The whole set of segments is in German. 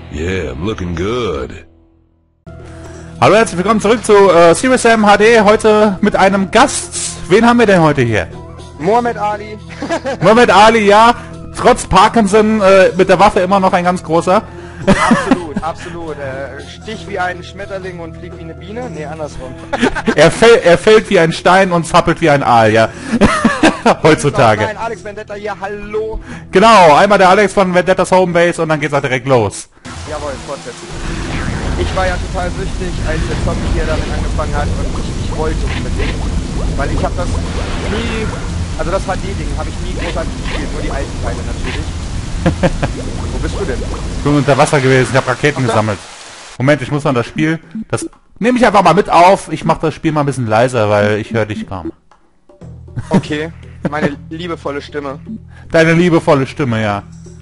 Yeah, I'm looking good. Hallo, herzlich willkommen zurück zu Serious Sam HD, heute mit einem Gast. Wen haben wir denn heute hier? Muhammad Ali. Muhammad Ali, ja. Trotz Parkinson mit der Waffe immer noch ein ganz großer. Absolut, absolut. Sticht wie ein Schmetterling und fliegt wie eine Biene? Nee, andersrum. Er fällt wie ein Stein und zappelt wie ein Aal, ja. Heutzutage. Nein, Alex Vendetta hier, hallo. Genau, einmal der Alex von Vendettas Homebase und dann geht's auch direkt los. Jawohl, fortsetzen. Ich war ja total süchtig, als der Zombie hier damit angefangen hat und ich wollte unbedingt. Weil ich habe das nie, also das HD-Ding habe ich nie großartig gespielt, nur die alten Teile natürlich. Wo bist du denn? Ich bin unter Wasser gewesen, ich habe Raketen gesammelt. Moment, ich muss noch das Spiel, das nehme ich einfach mal mit auf. Ich mache das Spiel mal ein bisschen leiser, weil ich höre dich kaum. Okay, meine liebevolle Stimme. Deine liebevolle Stimme, ja.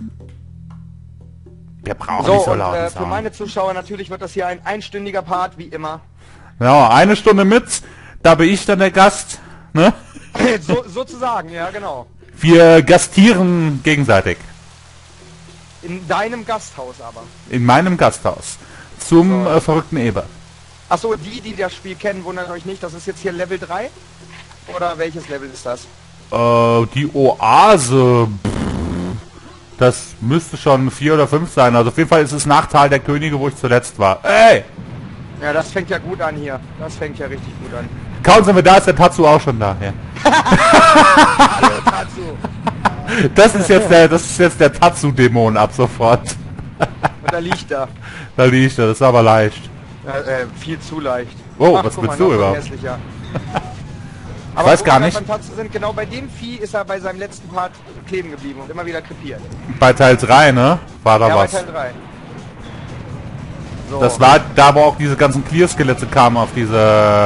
Wir brauchen nicht so und laut für meine Zuschauer natürlich wird das hier ein einstündiger Part, wie immer. Genau, eine Stunde mit, da bin ich dann der Gast, ne? Sozusagen, ja genau. Wir gastieren gegenseitig. In deinem Gasthaus aber. In meinem Gasthaus. Zum verrückten Eber. Achso, die das Spiel kennen, wundert euch nicht, das ist jetzt hier Level 3? Oder welches Level ist das? Die Oase. Das müsste schon 4 oder 5 sein. Also auf jeden Fall ist es nach Tal der Könige, wo ich zuletzt war. Ey! Ja, das fängt ja gut an hier. Das fängt ja richtig gut an. Kaum sind wir da, ist der Tatsu auch schon da. Ja. Hallo Tatsu. Das ist jetzt der Tatsu-Dämon ab sofort. Und da liegt er. Da liegt er, das ist aber leicht. Viel zu leicht. Oh, was willst du überhaupt? Hässlicher. Ich weiß gar nicht. Beim Tatsu sind, genau bei dem Vieh ist er bei seinem letzten Part kleben geblieben und immer wieder krepiert. Bei Teil 3, ne? War da Ja, was. bei Teil 3. So. Das war da, wo auch diese ganzen Clear-Skelette kamen auf diese...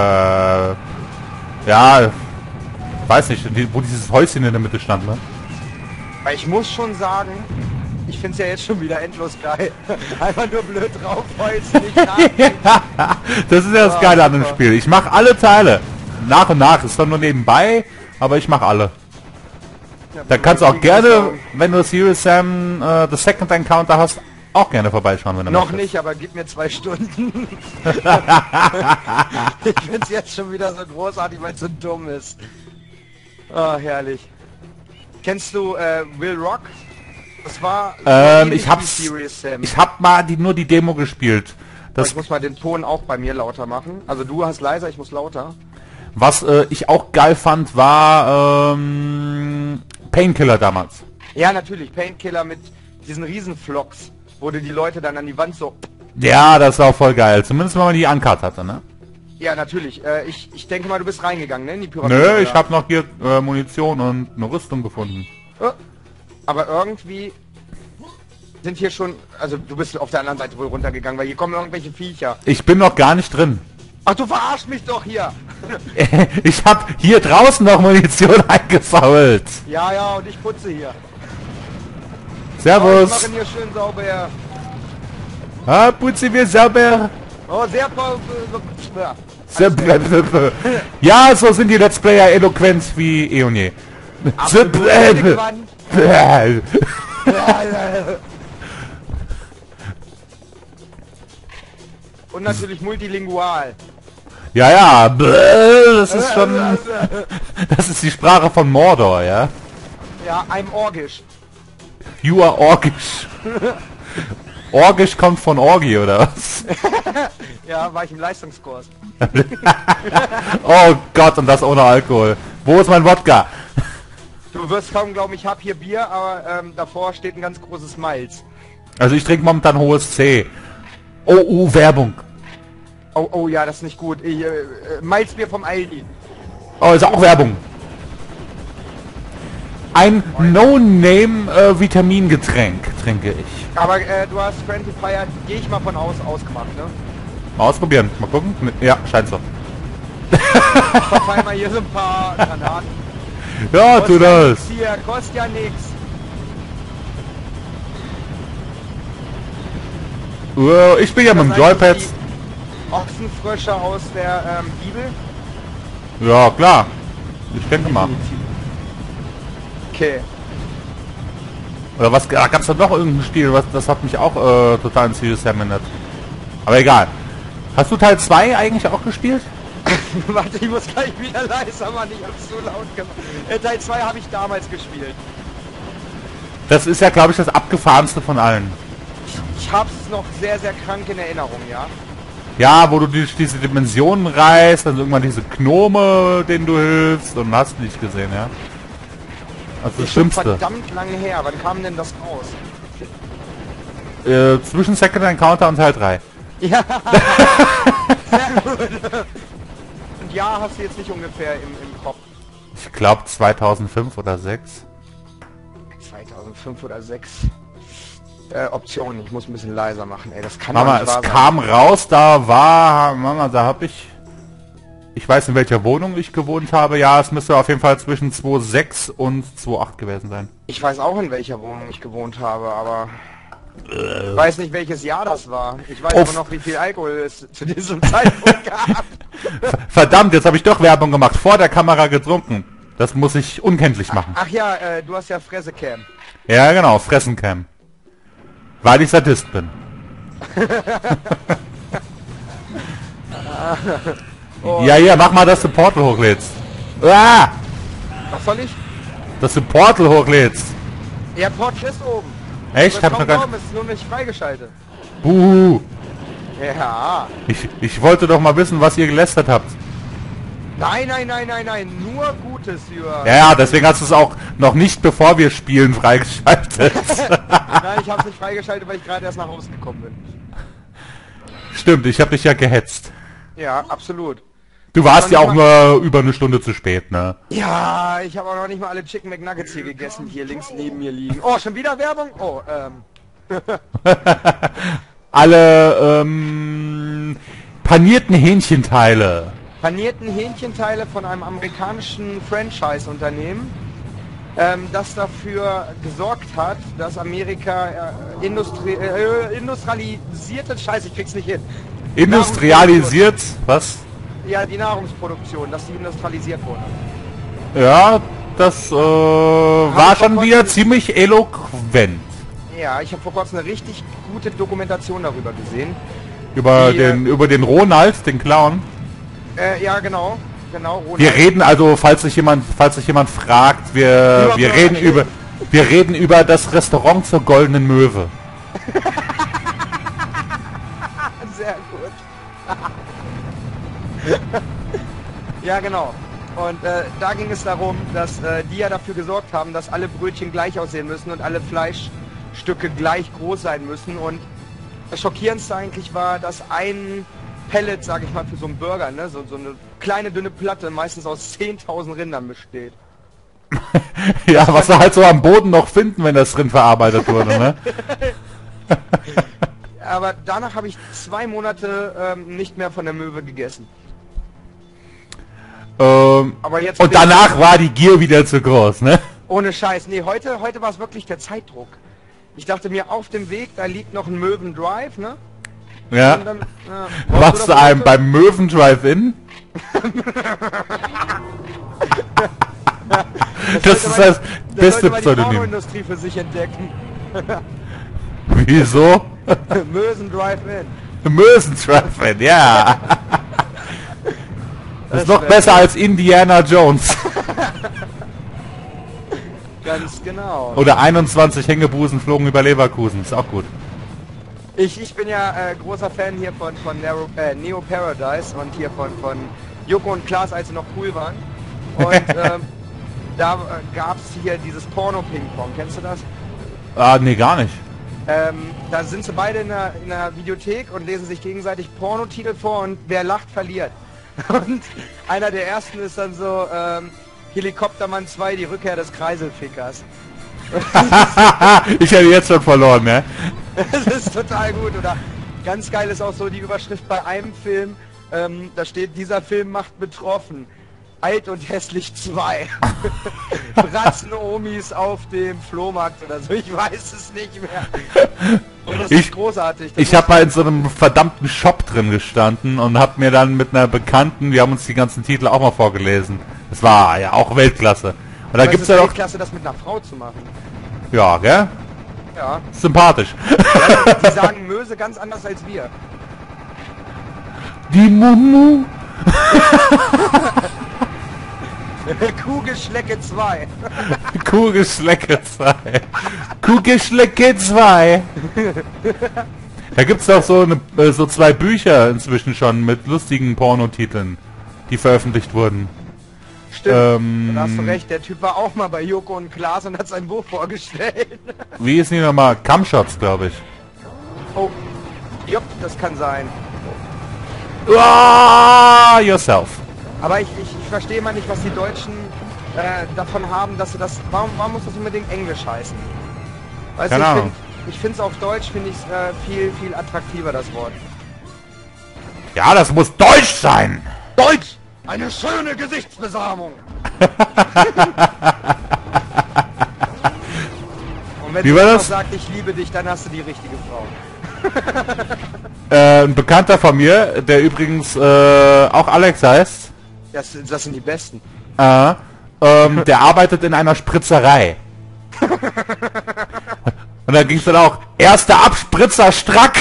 ja... weiß nicht, wo dieses Häuschen in der Mitte stand, ne? Weil ich muss schon sagen, ich finde es ja jetzt schon wieder endlos geil. Einfach nur blöd draufholzen, nicht nachdenken. Das ist ja das Geile an dem Spiel. Ich mache alle Teile. Nach und nach. Ist dann nur nebenbei, aber ich mache alle. Ja, Da kannst du auch gerne, wenn du Serious Sam The Second Encounter hast, auch gerne vorbeischauen, wenn du noch möchtest. nicht, aber gib mir 2 Stunden. Ich finde es jetzt schon wieder so großartig, weil es so dumm ist. Ah, herrlich. Kennst du Will Rock? Das war ich hab mal nur die Demo gespielt. Ich muss mal den Ton auch bei mir lauter machen. Also du hast leiser, ich muss lauter. Was ich auch geil fand, war Painkiller damals. Ja, natürlich. Painkiller mit diesen Riesenflocks, wo du die Leute dann an die Wand so... Ja, das war auch voll geil. Zumindest wenn man die Uncut hatte, ne? Ja, natürlich. Ich denke mal, du bist reingegangen, ne? In die Pyramide. Nö, ich habe noch hier Munition und eine Rüstung gefunden. Aber irgendwie sind hier schon... Also du bist auf der anderen Seite wohl runtergegangen, weil hier kommen irgendwelche Viecher. Ich bin noch gar nicht drin. Ach, du verarsch mich doch hier! Ich habe hier draußen noch Munition eingesammelt. Ja, ja, und ich putze hier. Servus. Wir machen hier schön sauber. Ah, putze wir sauber. Oh, sehr... Ja, so sind die Let's Player eloquent wie eh und je. Und natürlich multilingual. Ja, ja, das ist schon... Das ist die Sprache von Mordor, ja? Ja, I'm Orgisch. You are Orgisch. Orgisch kommt von Orgie, oder was? Ja, war ich im Leistungskurs. Oh Gott, und das ohne Alkohol. Wo ist mein Wodka? Du wirst kaum glauben, ich habe hier Bier, aber davor steht ein ganz großes Malz. Also ich trinke momentan hohes C. Oh, Werbung. Oh, ja, das ist nicht gut. Malzbier vom Aldi. Oh, ist auch Werbung. Ein No-Name-Vitamingetränk trinke ich. Aber du hast Friendly Fire, gehe ich mal von ausgemacht, ne? Mal ausprobieren, mal gucken. Ja, scheint so. Verfall mal hier so ein paar Granaten. Ja, tu das. Hier, kostet ja nix. Ich bin ja mit dem Joypad. Ochsenfrösche aus der Bibel? Ja, klar. Ich denke mal. Okay. Oder was, gab es da noch irgendein Spiel, das hat mich auch total in Serious Sam erinnert. Aber egal. Hast du Teil 2 eigentlich auch gespielt? Warte, ich muss gleich wieder leiser machen, ich hab's so laut gemacht. Teil 2 habe ich damals gespielt. Das ist ja, glaube ich, das abgefahrenste von allen. Ich hab's noch sehr, sehr krank in Erinnerung, ja. Ja, wo du diese Dimensionen reißt, dann irgendwann diese Gnome, denen du hilfst und hast nicht gesehen, ja. Also das Ist schon Schlimmste. verdammt lange her, wann kam denn das raus? Zwischen Second Encounter und Teil 3. Ja, sehr gut. Und ja, hast du jetzt nicht ungefähr im Kopf. Ich glaube 2005 oder 6. 2005 oder 6. Optionen, ich muss ein bisschen leiser machen, ey, das kann Mama, doch nicht wahr es sein. kam raus, da habe ich weiß in welcher Wohnung ich gewohnt habe, ja, es müsste auf jeden Fall zwischen 2.6 und 2.8 gewesen sein. Ich weiß auch, in welcher Wohnung ich gewohnt habe, aber ich weiß nicht, welches Jahr das war. Ich weiß aber noch, wie viel Alkohol es zu diesem Zeitpunkt gab. Verdammt, jetzt habe ich doch Werbung gemacht, vor der Kamera getrunken. Das muss ich unkenntlich machen. Ach ja, du hast ja Fressecam. Ja, genau, Fressencam. Weil ich Sadist bin. Ja, mach mal, dass du Portal hochlädst. Ah! Was soll ich? Dass du Portal hochlädst. Ja, Portal ist oben. Echt? Das Hab ich noch gar oben ist nur nicht freigeschaltet. Buh. Ja. Ich wollte doch mal wissen, was ihr gelästert habt. Nein, nur Gutes, Jürgen. Ja, deswegen hast du es auch noch nicht, bevor wir spielen, freigeschaltet. Nein, ich hab's nicht freigeschaltet, weil ich gerade erst nach Hause gekommen bin. Stimmt, ich habe dich ja gehetzt. Ja, absolut. Du warst ja auch nur über eine Stunde zu spät, ne? Ja, ich habe auch noch nicht mal alle Chicken McNuggets hier gegessen, die hier links neben mir liegen. Oh, schon wieder Werbung? Oh, Alle, panierten Hähnchenteile. Panierten Hähnchenteile von einem amerikanischen Franchise-Unternehmen, das dafür gesorgt hat, dass Amerika industrialisierte... Scheiße, ich krieg's nicht hin. Industrialisiert? Was? Ja, die Nahrungsproduktion, dass die industrialisiert wurde. Ja, das war schon wieder ziemlich eloquent. Ja, ich habe vor kurzem eine richtig gute Dokumentation darüber gesehen. Über Die, den Ronald, den Clown. Ja, genau. Ronald. Wir reden also, falls sich jemand fragt, wir reden über das Restaurant zur Goldenen Möwe. Sehr gut. Ja, genau. Und da ging es darum, dass die ja dafür gesorgt haben, dass alle Brötchen gleich aussehen müssen und alle Fleischstücke gleich groß sein müssen. Und das Schockierendste eigentlich war, dass ein Pellet, sage ich mal, für so einen Burger, ne, so eine kleine dünne Platte meistens aus 10.000 Rindern besteht. Ja, was wir halt so am Boden noch finden, wenn das Rind verarbeitet wurde, ne? Aber danach habe ich 2 Monate nicht mehr von der Möwe gegessen. Aber jetzt und danach war die Gier wieder zu groß, ne? Ohne Scheiß. Nee, heute war es wirklich der Zeitdruck. Ich dachte mir, auf dem Weg, da liegt noch ein Möwen Drive, ne? Ja. Und dann, Warst du einem beim Möwen Drive-In? Das ist das beste die Pseudonym. Pornoindustrie für sich entdecken. Wieso? Mösen Drive-In. Möwen Drive-In, ja. Das ist noch besser als Indiana Jones. Ganz genau. Oder 21 Hängebusen flogen über Leverkusen. Ist auch gut. Ich bin ja großer Fan hier von Neo Paradise und hier von Joko und Klaas, als sie noch cool waren. Und da gab es hier dieses Porno-Ping-Pong. Kennst du das? Ah, nee, gar nicht. Da sind sie beide in der Videothek und lesen sich gegenseitig Pornotitel vor und wer lacht, verliert. Und einer der ersten ist dann so Helikoptermann 2, die Rückkehr des Kreiselfickers. Ich hätte jetzt schon verloren, ne? Das ist total gut. Oder ganz geil ist auch so die Überschrift bei einem Film, da steht, dieser Film macht betroffen. Alt und hässlich 2. Bratzen Omis auf dem Flohmarkt oder so, ich weiß es nicht mehr. Und das ist großartig. Ich habe mal in so einem verdammten Shop drin gestanden und habe mir dann mit einer Bekannten, wir haben uns die ganzen Titel auch mal vorgelesen. Das war ja auch Weltklasse. Und da gibt's ja auch Klasse, das mit einer Frau zu machen. ja, gell? Ja. Sympathisch. Ja, die sagen Möse ganz anders als wir. Die Mumu. Kuhgeschlecke 2. Kuhgeschlecke 2. Kuhgeschlecke 2. Da gibt's doch so 2 Bücher inzwischen schon mit lustigen Pornotiteln, die veröffentlicht wurden. Stimmt, da hast du recht, der Typ war auch mal bei Joko und Klaas und hat sein Buch vorgestellt. Wie ist die nochmal? Cumshots, glaube ich. Oh, jupp, das kann sein. Yourself. Aber ich verstehe mal nicht, was die Deutschen davon haben, dass sie das... Warum muss das unbedingt Englisch heißen? Weißt Keine du, Ahnung. ich finde es auf Deutsch, finde ich viel, viel attraktiver, das Wort. Ja, das muss Deutsch sein. Deutsch! Eine schöne Gesichtsbesamung! Und wenn Wie sie war noch das? sagt, ich liebe dich, dann hast du die richtige Frau. Ein Bekannter von mir, der übrigens auch Alex heißt, Das sind die Besten. der arbeitet in einer Spritzerei. Und da ging es dann auch, erster Abspritzer Strack.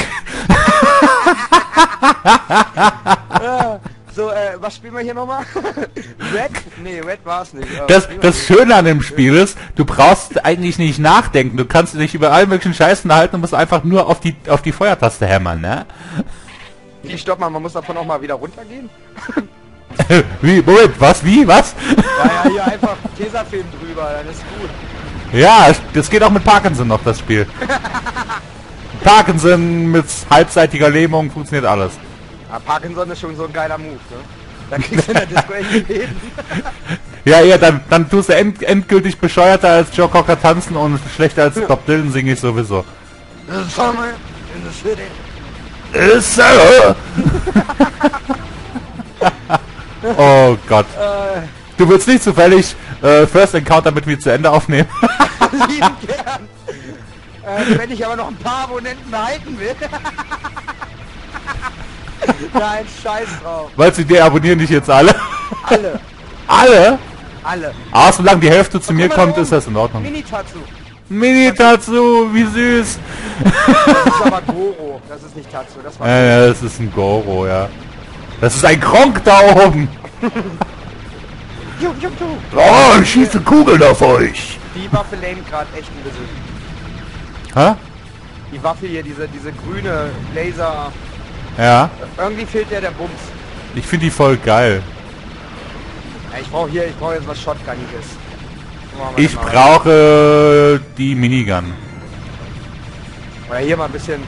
So, was spielen wir hier nochmal? Red? Nee, Red war es nicht. Das Schöne an dem Spiel ist, du brauchst eigentlich nicht nachdenken. Du kannst dich über allen möglichen Scheißen halten und musst einfach nur auf die Feuertaste hämmern, ne? Wie, stopp mal, man muss davon auch mal wieder runtergehen? Wie? Moment, was? Wie? Was? Ja, hier einfach Tesafilm drüber, dann ist gut. Ja, das geht auch mit Parkinson noch, das Spiel. Parkinson mit halbseitiger Lähmung funktioniert alles. Ja, Parkinson ist schon so ein geiler Move, ne? Da kriegst du in der Disco echt jeden. Ja, dann tust du endgültig bescheuerter als Joe Cocker tanzen und schlechter als Bob Dylan singe ich sowieso. Summer in the city. Oh Gott. Du willst nicht zufällig First Encounter mit mir zu Ende aufnehmen? Lieben gern. Wenn ich aber noch ein paar Abonnenten behalten will. Nein, scheiß drauf. Weil sie deabonnieren dich jetzt alle? Alle. Alle? Alle. Ah, solange die Hälfte zu Oh, mir guck mal kommt, da ist das in Ordnung. Mini-Tatsu. Mini-Tatsu, wie süß. Das ist aber Goro. Das ist nicht Tatsu. Das war Ja, das ist ein Goro, ja. Das ist ein Kronk da oben. Ju. Oh, ich schieße Kugeln auf euch. Die Waffe lähmt gerade echt ein bisschen. Hä? Die Waffe hier, diese grüne Laser. Ja. Irgendwie fehlt der Bums. Ich finde die voll geil. Ja, ich brauche jetzt was Shotguniges. Ich brauche die Minigun. Oder hier mal ein bisschen.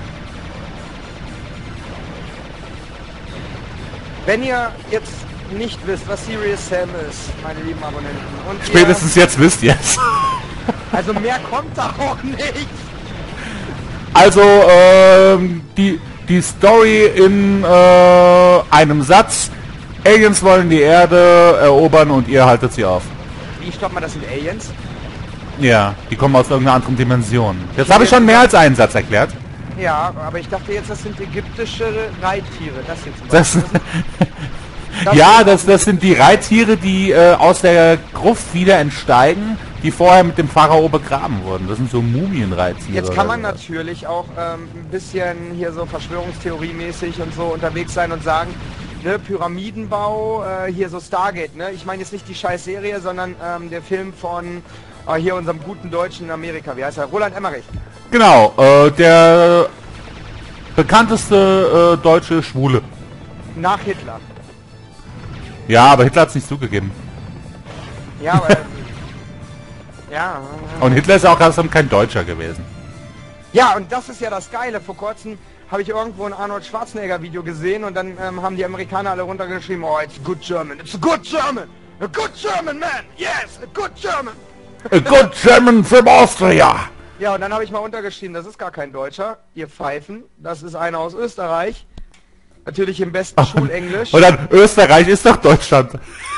Wenn ihr jetzt nicht wisst, was Serious Sam ist, meine lieben Abonnenten, und Spätestens jetzt wisst ihr es. also mehr kommt da auch nicht. Also, die Story in einem Satz. Aliens wollen die Erde erobern und ihr haltet sie auf. Wie, stopp mal, das sind Aliens? Ja, die kommen aus irgendeiner anderen Dimension. Jetzt habe ich schon mehr als einen Satz erklärt. Ja, aber ich dachte jetzt, das sind ägyptische Reittiere. Das hier zum Das, Das ja, das sind die Reittiere, die aus der Gruft wieder entsteigen, die vorher mit dem Pharao begraben wurden. Das sind so Mumienreittiere. Jetzt kann man oder so. natürlich auch ein bisschen hier so Verschwörungstheorie-mäßig und so unterwegs sein und sagen, ne, Pyramidenbau, hier so Stargate, ne? Ich meine jetzt nicht die scheiß Serie, sondern der Film von hier unserem guten Deutschen in Amerika. Wie heißt er? Roland Emmerich. Genau, der bekannteste deutsche Schwule. Nach Hitler. Ja, aber Hitler hat es nicht zugegeben. Ja, aber... ja. Und Hitler ist auch kein Deutscher gewesen. Ja, und das ist ja das Geile. Vor kurzem habe ich irgendwo ein Arnold Schwarzenegger Video gesehen und dann haben die Amerikaner alle runtergeschrieben, oh, it's good German, it's a good German, a good German man, yes, a good German. A good German from Austria. Ja, und dann habe ich mal untergeschrieben, das ist gar kein Deutscher, ihr Pfeifen, das ist einer aus Österreich, natürlich im besten Schulenglisch. Und dann Österreich ist doch Deutschland.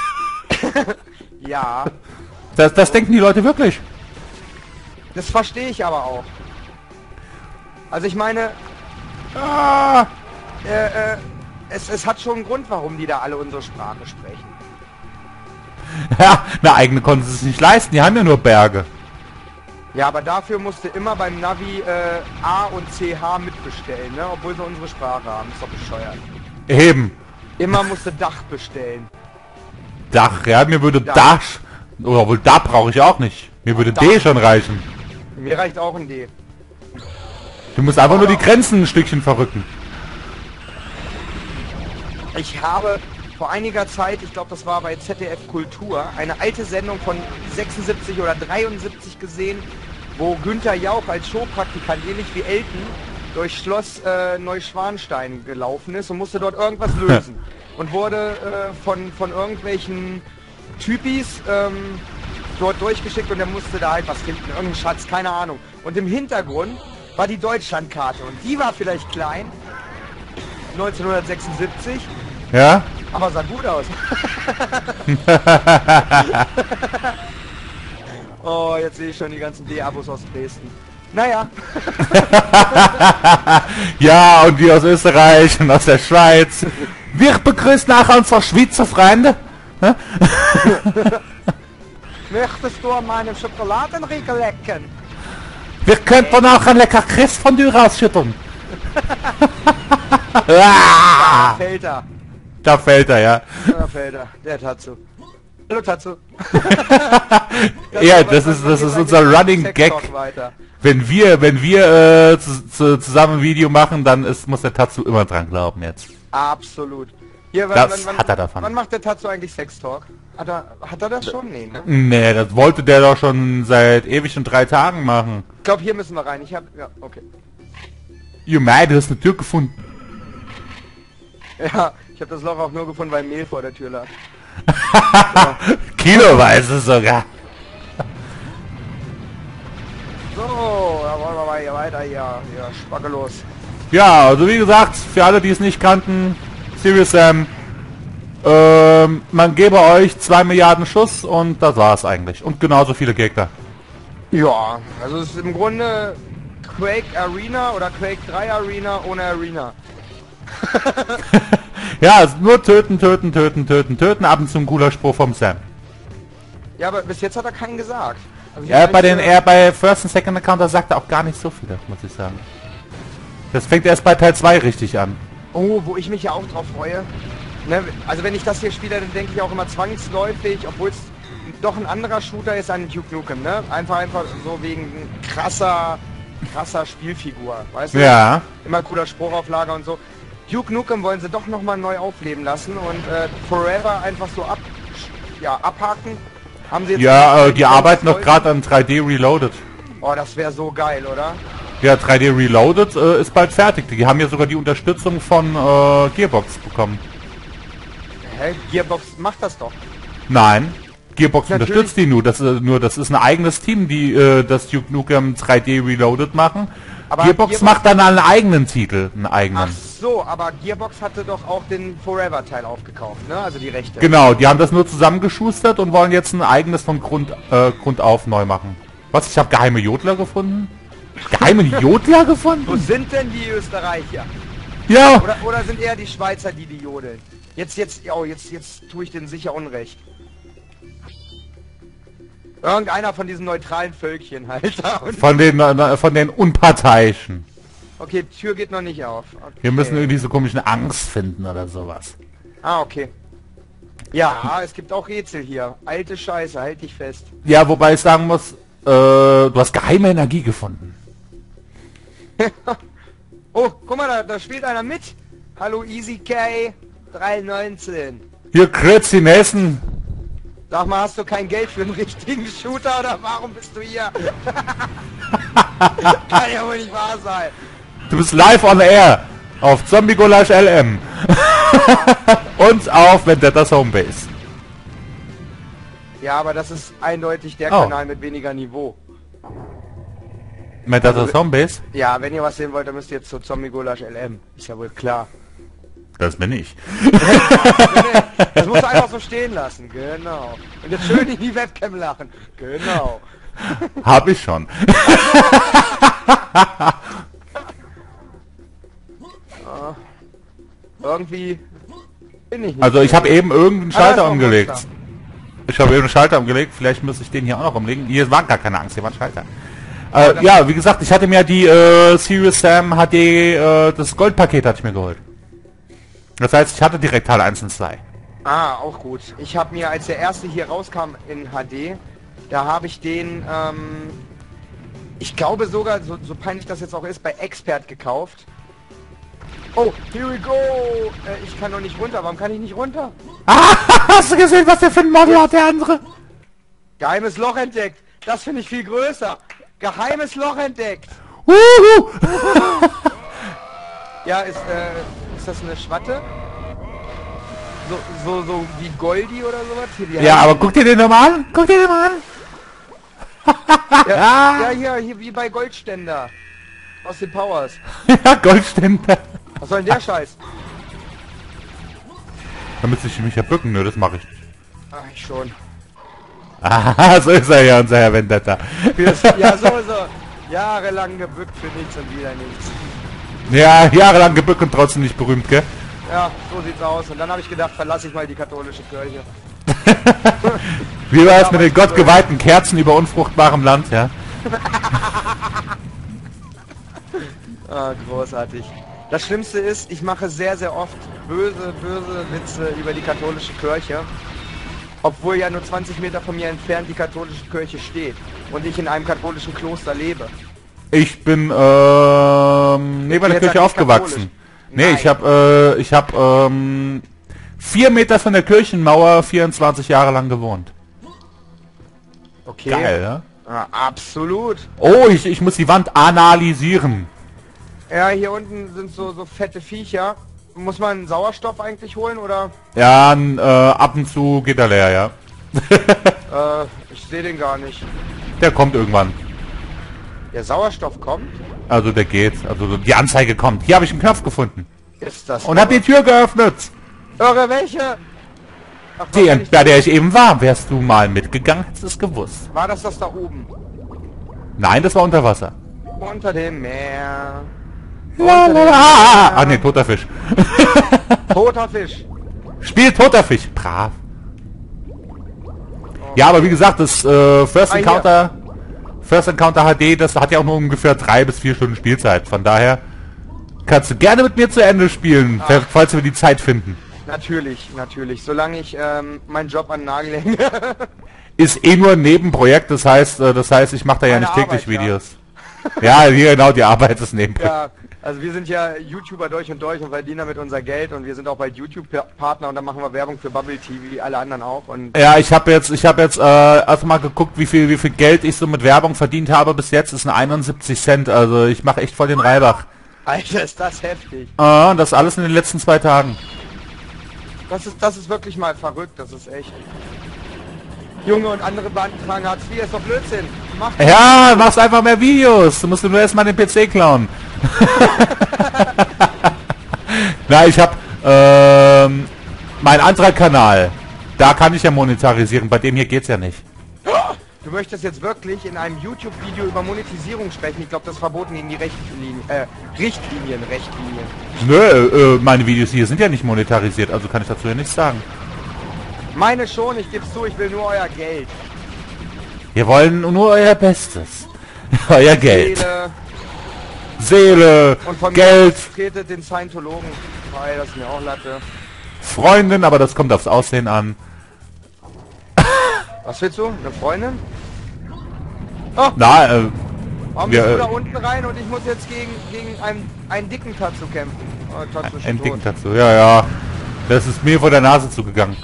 Ja, Das denken die Leute wirklich. das verstehe ich aber auch. Also ich meine, Ah, es hat schon einen Grund, warum die da alle unsere Sprache sprechen. ja, eine eigene konnten sie sich nicht leisten. Die haben ja nur Berge. Ja, aber dafür musst du immer beim Navi A und CH mitbestellen, ne? Obwohl sie unsere Sprache haben. Ist doch bescheuert. Eben. Immer musst du Dach bestellen. Dach, ja, mir würde Dach. Dach. Oder wohl da brauche ich auch nicht. Mir würde Dach. D schon reichen. Mir reicht auch ein D. Du musst einfach nur die Grenzen ein Stückchen verrücken. Ich habe vor einiger Zeit, ich glaube das war bei ZDF Kultur, eine alte Sendung von 76 oder 73 gesehen, wo Günther Jauch als Showpraktikant, ähnlich wie Elton, durch Schloss Neuschwanstein gelaufen ist und musste dort irgendwas lösen. Und wurde von irgendwelchen Typis dort durchgeschickt und er musste da halt was finden, irgendeinen Schatz, keine Ahnung. Und im Hintergrund war die Deutschlandkarte und die war vielleicht klein, 1976, Ja? aber sah gut aus. Oh, jetzt sehe ich schon die ganzen D-Abos aus Dresden. Naja, Ja, und die aus Österreich und aus der Schweiz. Wir begrüßen auch unsere Schweizer Freunde. möchtest du an meinem Schokoladenriegel lecken? Wir könnten auch ein lecker Christfondue rausschütteln. Ah, Fällt er. da fällt er, ja. Da fällt er. Der Tatsu. Hallo Tatsu. Ja, das ist unser Running Gag. Weiter. Wenn wir zusammen ein Video machen, dann muss der Tatsu immer dran glauben jetzt. Absolut. Hier, Das hat er davon. Wann macht der Tatsu eigentlich Sextalk? Hat er das schon? Nee, ne? Nee, das wollte der doch schon seit ewig und 3 Tagen machen. Ich glaube, hier müssen wir rein. Ja, okay. Jumai, du hast eine Tür gefunden. Ja, ich habe das Loch auch nur gefunden, weil Mehl vor der Tür lag. Kiloweise sogar. So, da wollen wir mal hier weiter hier spackelos. Ja, also wie gesagt, für alle, die es nicht kannten, Serious Sam, man gebe euch 2 Milliarden Schuss und das war's eigentlich. Und genauso viele Gegner. Ja, also es ist im Grunde Quake Arena oder Quake 3 Arena ohne Arena. Ja, es ist nur töten, töten, töten, töten, töten, ab und zu ein cooler Spruch vom Sam. Ja, aber bis jetzt hat er keinen gesagt. Also Ja, bei First und Second Encounter sagt er auch gar nicht so viele, muss ich sagen. Das fängt erst bei Teil 2 richtig an. Oh, wo ich mich ja auch drauf freue. Ne, also wenn ich das hier spiele, dann denke ich auch immer zwangsläufig, obwohl es doch ein anderer Shooter ist, an Duke Nukem, ne? Einfach so wegen krasser Spielfigur, weißt du? Ja. Immer cooler Spruchauflager und so. Duke Nukem wollen sie doch nochmal neu aufleben lassen und Forever einfach so abhaken. Haben sie jetzt Ja, die arbeiten doch gerade an 3D Reloaded. Oh, das wäre so geil, oder? Ja, 3D Reloaded ist bald fertig. Die haben ja sogar die Unterstützung von Gearbox bekommen. Hä? Gearbox macht das doch. Nein, Gearbox Natürlich. unterstützt die nur. Das ist ein eigenes Team, die das Duke Nukem 3D Reloaded machen. Aber Gearbox macht dann einen eigenen Titel, einen eigenen. Ach so, aber Gearbox hatte doch auch den Forever-Teil aufgekauft, ne? Also die Rechte. Genau, die haben das nur zusammengeschustert und wollen jetzt ein eigenes von Grund auf neu machen. Was? Ich habe geheime Jodler gefunden? Geheime Jodler Wo gefunden? sind denn die Österreicher? Ja. Oder sind eher die Schweizer, die jodeln? Jetzt tue ich denen sicher Unrecht. Irgendeiner von diesen neutralen Völkchen halt. Und Von den Unparteiischen. okay, Tür geht noch nicht auf. Okay. Wir müssen irgendwie so komischen Angst finden oder sowas. Ah, okay. Ja, es gibt auch Rätsel hier. Alte Scheiße, halt dich fest. Ja, wobei ich sagen muss, du hast geheime Energie gefunden. Oh, guck mal, da spielt einer mit. Hallo Easy K 319. Hier, Grüezi Nessen. Sag mal, hast du kein Geld für einen richtigen Shooter oder warum bist du hier? Kann ja wohl nicht wahr sein. Du bist live on air auf Zombie Gulasch LM. Und auf Vendettas Homebase. Ja, aber das ist eindeutig der Oh. Kanal mit weniger Niveau. Vendettas Homebase? Ja, wenn ihr was sehen wollt, dann müsst ihr jetzt zu Zombie Gulasch LM. Ist ja wohl klar. Das bin ich. Das musst du einfach so stehen lassen. Genau. Und jetzt schön in die Webcam lachen. Genau. Hab ich schon. Irgendwie bin ich nicht. Also ich habe eben irgendeinen Ah, da ist Schalter noch ein umgelegt. Monster. Ich habe eben einen Schalter umgelegt. Vielleicht muss ich den hier auch noch umlegen. Hier war gar keine Angst, hier war ein Schalter. Ja, wie gesagt, ich hatte mir die Serious Sam HD, das Goldpaket hatte ich mir geholt. Das heißt, ich hatte direkt Teil 1 und 2. Ah, auch gut. Ich habe mir, als der erste hier rauskam in HD, da habe ich den, ich glaube sogar, so peinlich das jetzt auch ist, bei Expert gekauft. Oh, here we go! Ich kann noch nicht runter. Warum kann ich nicht runter? Ah, hast du gesehen, was der für ein Model hat, der andere? Geheimes Loch entdeckt. Das finde ich viel größer. Geheimes Loch entdeckt. Ja, ist das eine Schwatte? So wie Goldi oder sowas? Ja, aber guck dir den nochmal an. Guck dir den mal an. Ja, hier wie bei Goldständer. Aus den Powers. Ja, Goldständer. Was soll denn der Scheiß? Da müsste ich mich ja bücken, ne? Das mache ich. Ach, ich schon. Ah, so ist er ja, unser Herr Vendetta. Ja, sowieso. Jahrelang gebückt für nichts und wieder nichts. Ja, jahrelang gebückt und trotzdem nicht berühmt, gell? Ja, so sieht's aus. Und dann habe ich gedacht, verlasse ich mal die katholische Kirche. Wie war es mit den gottgeweihten Kerzen über unfruchtbarem Land, ja? Ah, großartig. Das Schlimmste ist, ich mache sehr, sehr oft böse Witze über die katholische Kirche. Obwohl ja nur 20 Meter von mir entfernt die katholische Kirche steht. Und ich in einem katholischen Kloster lebe. Ich bin, neben der Kirche aufgewachsen. Nee, Nein. ich hab 4 Meter von der Kirchenmauer 24 Jahre lang gewohnt. Okay. Geil, ja? Ah, absolut. Oh, ich muss die Wand analysieren. Ja, hier unten sind so fette Viecher. Muss man Sauerstoff eigentlich holen, oder? Ja, ab und zu geht er leer, ja. Ich sehe den gar nicht. Der kommt irgendwann. Der Sauerstoff kommt? Also der geht. Also die Anzeige kommt. Hier habe ich einen Knopf gefunden. Ist das... Und hab die Tür geöffnet. Irre, welche? Ach, Die, bei der ich eben war. Wärst du mal mitgegangen, hättest du es gewusst. war das da oben? Nein, das war unter Wasser. Unter dem Meer. La, la, la. Ah, nee, toter Fisch. Toter Fisch. Spiel toter Fisch. Brav. Ja, aber wie gesagt, das First Encounter HD, das hat ja auch nur ungefähr 3 bis 4 Stunden Spielzeit. Von daher kannst du gerne mit mir zu Ende spielen, falls wir die Zeit finden. Natürlich. Solange ich meinen Job an den Nagel hänge. Ist eh nur ein Nebenprojekt, das heißt, ich mache da ja Meine nicht täglich Arbeit, ja. Videos. Ja, hier genau, die Arbeit ist Nebenprojekt. Ja, also wir sind ja YouTuber durch und verdienen damit unser Geld und wir sind auch bei YouTube Partner und dann machen wir Werbung für Bubble TV, wie alle anderen auch. Und Ja, ich habe jetzt erstmal geguckt, wie viel Geld ich so mit Werbung verdient habe bis jetzt. Ist ein 71 Cent, also ich mache echt voll den Reibach. Alter, ist das heftig. Und das alles in den letzten 2 Tagen. Das ist wirklich mal verrückt, das ist echt. Junge und andere beantragen Hartz IV, ist doch Blödsinn. Mach Ja, machst einfach mehr Videos. Du musst nur erstmal den PC klauen. Na, ich habe mein anderer Kanal. Da kann ich ja monetarisieren. Bei dem hier geht's ja nicht. Du möchtest jetzt wirklich in einem YouTube-Video über Monetisierung sprechen? Ich glaube, das ist verboten gegen die Richtlinien. Nö, meine Videos hier sind ja nicht monetarisiert, also kann ich dazu ja nichts sagen. Meine schon, ich gebe zu, ich will nur euer Geld. Wir wollen nur euer Bestes. Euer Geld. Seele Seele, und von Geld, mir tretet den Scientologen bei, das ist mir auch Latte. Freundin, aber das kommt aufs Aussehen an. Was willst du? Eine Freundin? Na, Warum bist du da unten rein und ich muss jetzt gegen einen dicken Tatsu kämpfen? Oh, Tatsu ist schon ein tot. Ding dazu. Ja. Das ist mir vor der Nase zugegangen.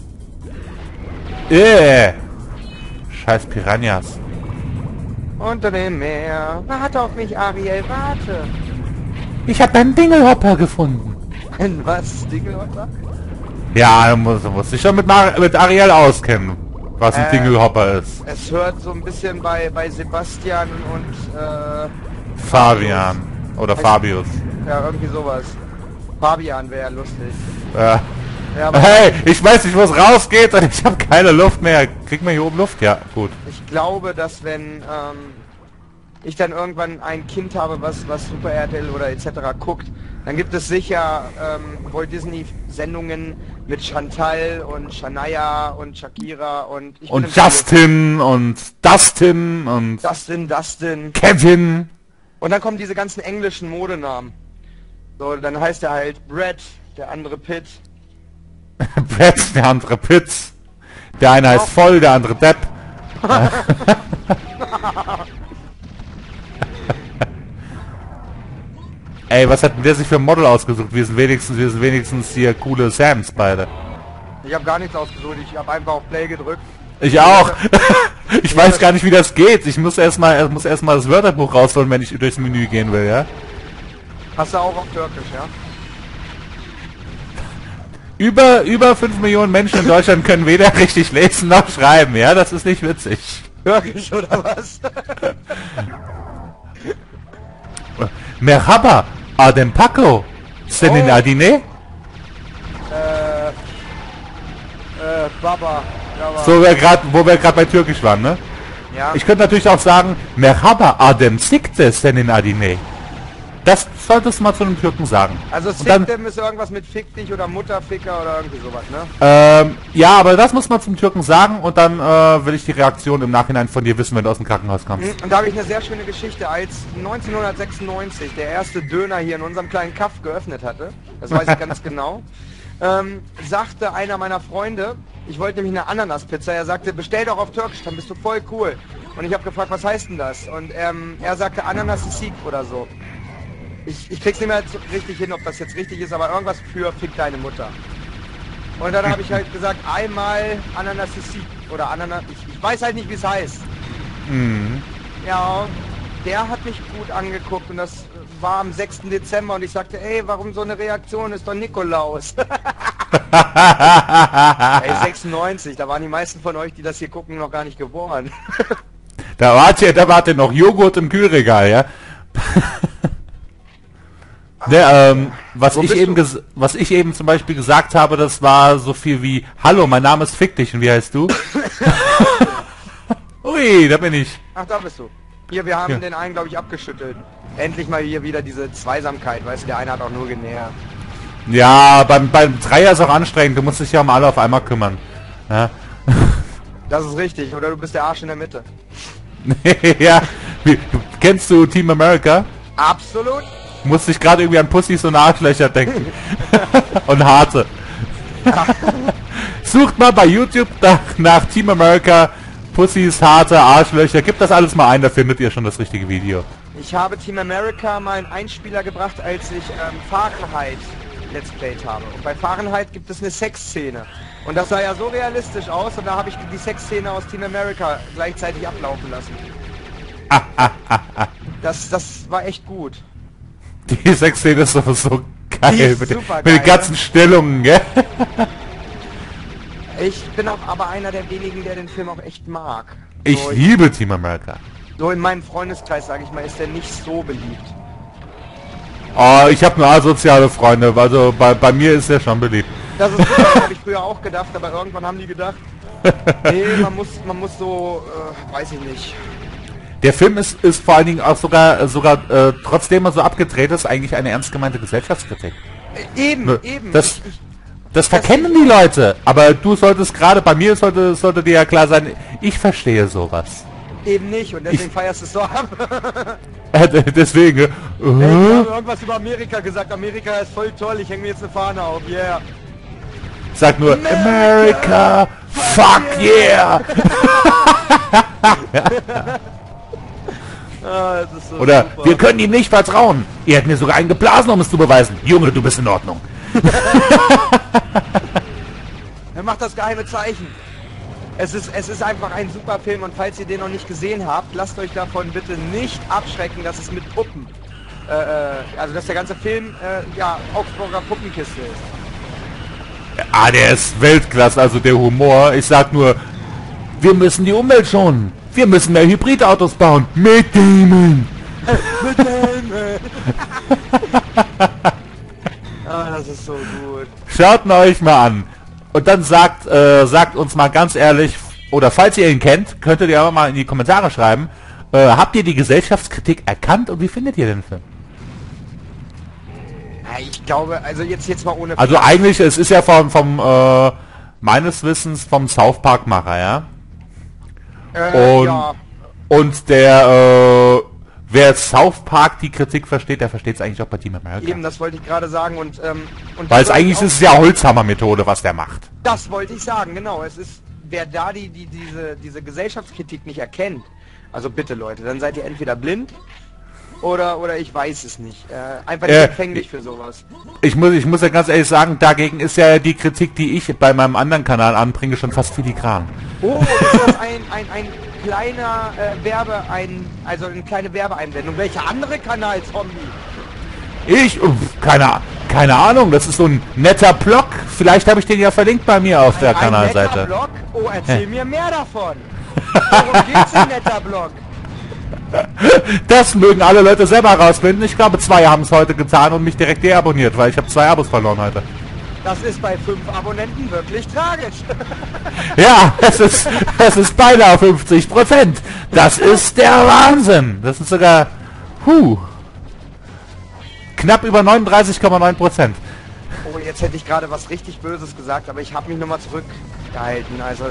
Scheiß Piranhas. Unter dem Meer. Warte auf mich, Ariel, warte. Ich habe einen Dingelhopper gefunden. Was? Dingelhopper? Ja, du musst dich schon mit Ariel auskennen, was ein Dingelhopper ist. Es hört so ein bisschen bei Sebastian und Fabian. Oder Fabius. ja, irgendwie sowas. Fabian wäre lustig. Ja. Ja, aber Hey, ich weiß nicht, wo es rausgeht und ich habe keine Luft mehr. Krieg mal hier oben Luft? Ja, gut. ich glaube, dass wenn ich dann irgendwann ein Kind habe, was Super RTL oder etc. guckt, Dann gibt es sicher Walt Disney Sendungen mit Chantal und Shania und Shakira und Justin und Dustin und Dustin. Kevin. Und dann kommen diese ganzen englischen Modenamen. So, dann heißt er halt Brad, der andere Pitt. Brad, der andere Pitts. Der eine heißt voll, der andere Depp. Ey, was hat denn der sich für ein Model ausgesucht? Wir sind wenigstens hier coole Sams beide. Ich habe gar nichts ausgesucht, ich habe einfach auf Play gedrückt. Ich auch. Ich weiß gar nicht, wie das geht. Ich muss erstmal das Wörterbuch rausholen, wenn ich durchs Menü gehen will, ja? Hast du auch auf Türkisch, ja? Über 5 Millionen Menschen in Deutschland können weder richtig lesen noch schreiben, ja? Das ist nicht witzig. Türkisch oder was? Merhaba, Adem Paco, Senin Adine? Baba. So, wo wir gerade bei Türkisch waren, ne? Ja. Ich könnte natürlich auch sagen, Merhaba, Adem Sikte, Senin Adine. Das solltest du mal zu einem Türken sagen. Also Siktem ist irgendwas mit Fick dich oder Mutterficker oder irgendwie sowas, ne? Ja, aber das muss man zum Türken sagen und dann will ich die Reaktion im Nachhinein von dir wissen, wenn du aus dem Krankenhaus kommst. Und da habe ich eine sehr schöne Geschichte, als 1996 der erste Döner hier in unserem kleinen Kaff geöffnet hatte, das weiß ich ganz genau, sagte einer meiner Freunde, ich wollte nämlich eine Ananaspizza, er sagte, bestell doch auf Türkisch, dann bist du voll cool. Und ich habe gefragt, was heißt denn das? Und er sagte, Ananas Sik oder so. Ich krieg's nicht mehr richtig hin, ob das jetzt richtig ist, aber irgendwas für Fick deine Mutter. Und dann habe ich halt gesagt, einmal Ananas Sik oder Ananas, ich weiß halt nicht, wie es heißt. Mhm. Ja, der hat mich gut angeguckt und das war am 6. Dezember und ich sagte, ey, warum so eine Reaktion, ist doch Nikolaus. Ey, 96, da waren die meisten von euch, die das hier gucken, noch gar nicht geboren. Da wart ihr noch Joghurt im Kühlregal, ja? Ne, was ich eben zum Beispiel gesagt habe, das war so viel wie, hallo, mein Name ist Fick dich und wie heißt du? Ui, da bin ich. Ach, da bist du. Hier, wir haben den einen, glaube ich, abgeschüttelt. Endlich mal hier wieder diese Zweisamkeit, weißt du, der eine hat auch nur genervt. Ja, beim Dreier ist auch anstrengend, du musst dich ja um alle auf einmal kümmern. Ja. Das ist richtig, oder du bist der Arsch in der Mitte. Ja, kennst du Team America? Absolut. Musste ich gerade irgendwie an Pussys und Arschlöcher denken. Und harte. Sucht mal bei YouTube nach Team America, Pussys, harte Arschlöcher. Gebt das alles mal ein, da findet ihr schon das richtige Video. Ich habe Team America mal einen Einspieler gebracht, als ich Fahrenheit Let's Played habe. Und bei Fahrenheit gibt es eine Sexszene. Und das sah ja so realistisch aus und da habe ich die Sexszene aus Team America gleichzeitig ablaufen lassen. Das war echt gut. Die Sexszene ist so geil mit den ganzen ne? Stellungen, gell? Ich bin auch aber einer der wenigen, der den Film auch echt mag. Ich liebe Team America. So in meinem Freundeskreis, sage ich mal, ist der nicht so beliebt. Oh, ich habe nur asoziale Freunde, also bei mir ist der schon beliebt. Das ist gut, das habe ich früher auch gedacht, aber irgendwann haben die gedacht, nee, man muss so, weiß ich nicht. Der Film ist vor allen Dingen auch sogar trotzdem er so abgedreht ist, eigentlich eine ernst gemeinte Gesellschaftskritik. Eben. Das verkennen die Leute, aber du solltest gerade, bei mir sollte dir ja klar sein, ich verstehe sowas. Eben nicht und deswegen feierst du es so ab. Deswegen. Ich habe irgendwas über Amerika gesagt, Amerika ist voll toll, ich hänge mir jetzt eine Fahne auf, yeah. Sag nur, America, fuck yeah! Das ist so oder, super. Wir können ihm nicht vertrauen. Er hat mir sogar einen geblasen, um es zu beweisen. Junge, du bist in Ordnung. Er macht das geheime Zeichen. Es ist einfach ein super Film und falls ihr den noch nicht gesehen habt, lasst euch davon bitte nicht abschrecken, dass es mit Puppen, also dass der ganze Film, Augsburger Puppenkiste ist. Ah, der ist Weltklasse, also der Humor. Ich sag nur, wir müssen die Umwelt schonen. Wir müssen mehr Hybridautos bauen. Mit Damon. Mit Damon. Das ist so gut. Schaut ihn euch mal an. Und dann sagt uns mal ganz ehrlich, oder falls ihr ihn kennt, könntet ihr aber mal in die Kommentare schreiben, habt ihr die Gesellschaftskritik erkannt und wie findet ihr den Film? Ich glaube, also jetzt mal ohne... Also eigentlich, es ist ja vom meines Wissens vom South Park Macher, ja. Und, ja. und der, wer South Park die Kritik versteht, der versteht es eigentlich auch bei Team America. Eben, das wollte ich gerade sagen und Weil es eigentlich ist es ja Holzhammer-Methode, was der macht. Das wollte ich sagen, genau. Es ist, wer da diese Gesellschaftskritik nicht erkennt, also bitte Leute, dann seid ihr entweder blind oder ich weiß es nicht. Einfach nicht empfänglich für sowas. Ich muss ja ganz ehrlich sagen, dagegen ist ja die Kritik, die ich bei meinem anderen Kanal anbringe, schon fast filigran. Oh, ist das ein kleiner also eine kleine Werbeeinblendung? Welcher andere Kanal, Zombie? Keine Ahnung, das ist so ein netter Blog. Vielleicht habe ich den ja verlinkt bei mir auf der Kanalseite. Netter Blog? Oh, erzähl mir mehr davon. Worum geht's in netter Blog? Das mögen alle Leute selber herausfinden. Ich glaube, 2 haben es heute getan und mich direkt deabonniert, weil ich habe 2 Abos verloren heute. Das ist bei 5 Abonnenten wirklich tragisch. Ja, es ist beinahe 50%. Das ist der Wahnsinn. Das ist sogar knapp über 39,9%. Oh, jetzt hätte ich gerade was richtig Böses gesagt, aber ich habe mich nochmal zurückgehalten. Also,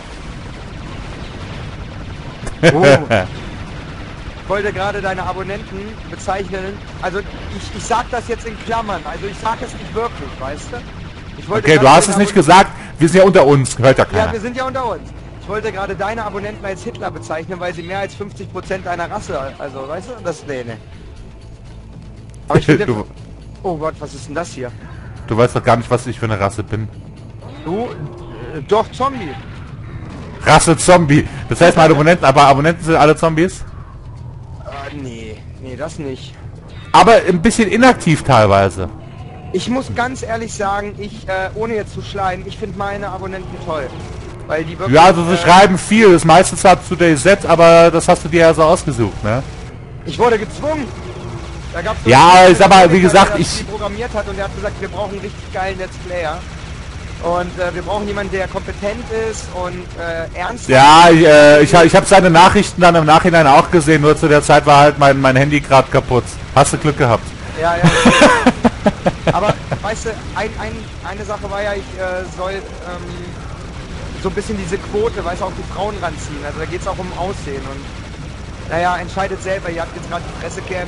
Ich wollte gerade deine Abonnenten bezeichnen. Also ich sag das jetzt in Klammern. Also ich sag es nicht wirklich, weißt du? Ich wollte Okay, du gerade hast es nicht gesagt. Wir sind ja unter uns. Hört ja keiner. Ja, wir sind ja unter uns. Ich wollte gerade deine Abonnenten als Hitler bezeichnen, weil sie mehr als 50% deiner Rasse, also weißt du, das nee. Aber ich finde... Oh Gott, was ist denn das hier? Du weißt doch gar nicht, was ich für eine Rasse bin. Du? Doch, Zombie. Rasse Zombie. Das heißt meine Abonnenten, aber Abonnenten sind alle Zombies? Nee, das nicht. Aber ein bisschen inaktiv teilweise. Ich muss ganz ehrlich sagen, ohne jetzt zu schleimen, ich finde meine Abonnenten toll. Weil die wirklich... Ja, also sie schreiben viel. Das meiste zwar zu DayZ, aber das hast du dir ja so ausgesucht, ne? Ich wurde gezwungen. Da gab's so ja, ich sag mal, wie gesagt, der programmiert hat und der hat gesagt, wir brauchen einen richtig geilen Let's Player. Und wir brauchen jemanden, der kompetent ist und ernst. Ja, ich habe seine Nachrichten dann im Nachhinein auch gesehen, nur zu der Zeit war halt mein Handy gerade kaputt. Hast du Glück gehabt. Ja. Aber weißt du, eine Sache war ja, ich soll so ein bisschen diese Quote, weißt du, auch die Frauen ranziehen. Also da geht es auch um Aussehen und naja, entscheidet selber, ihr habt jetzt gerade die Pressecam.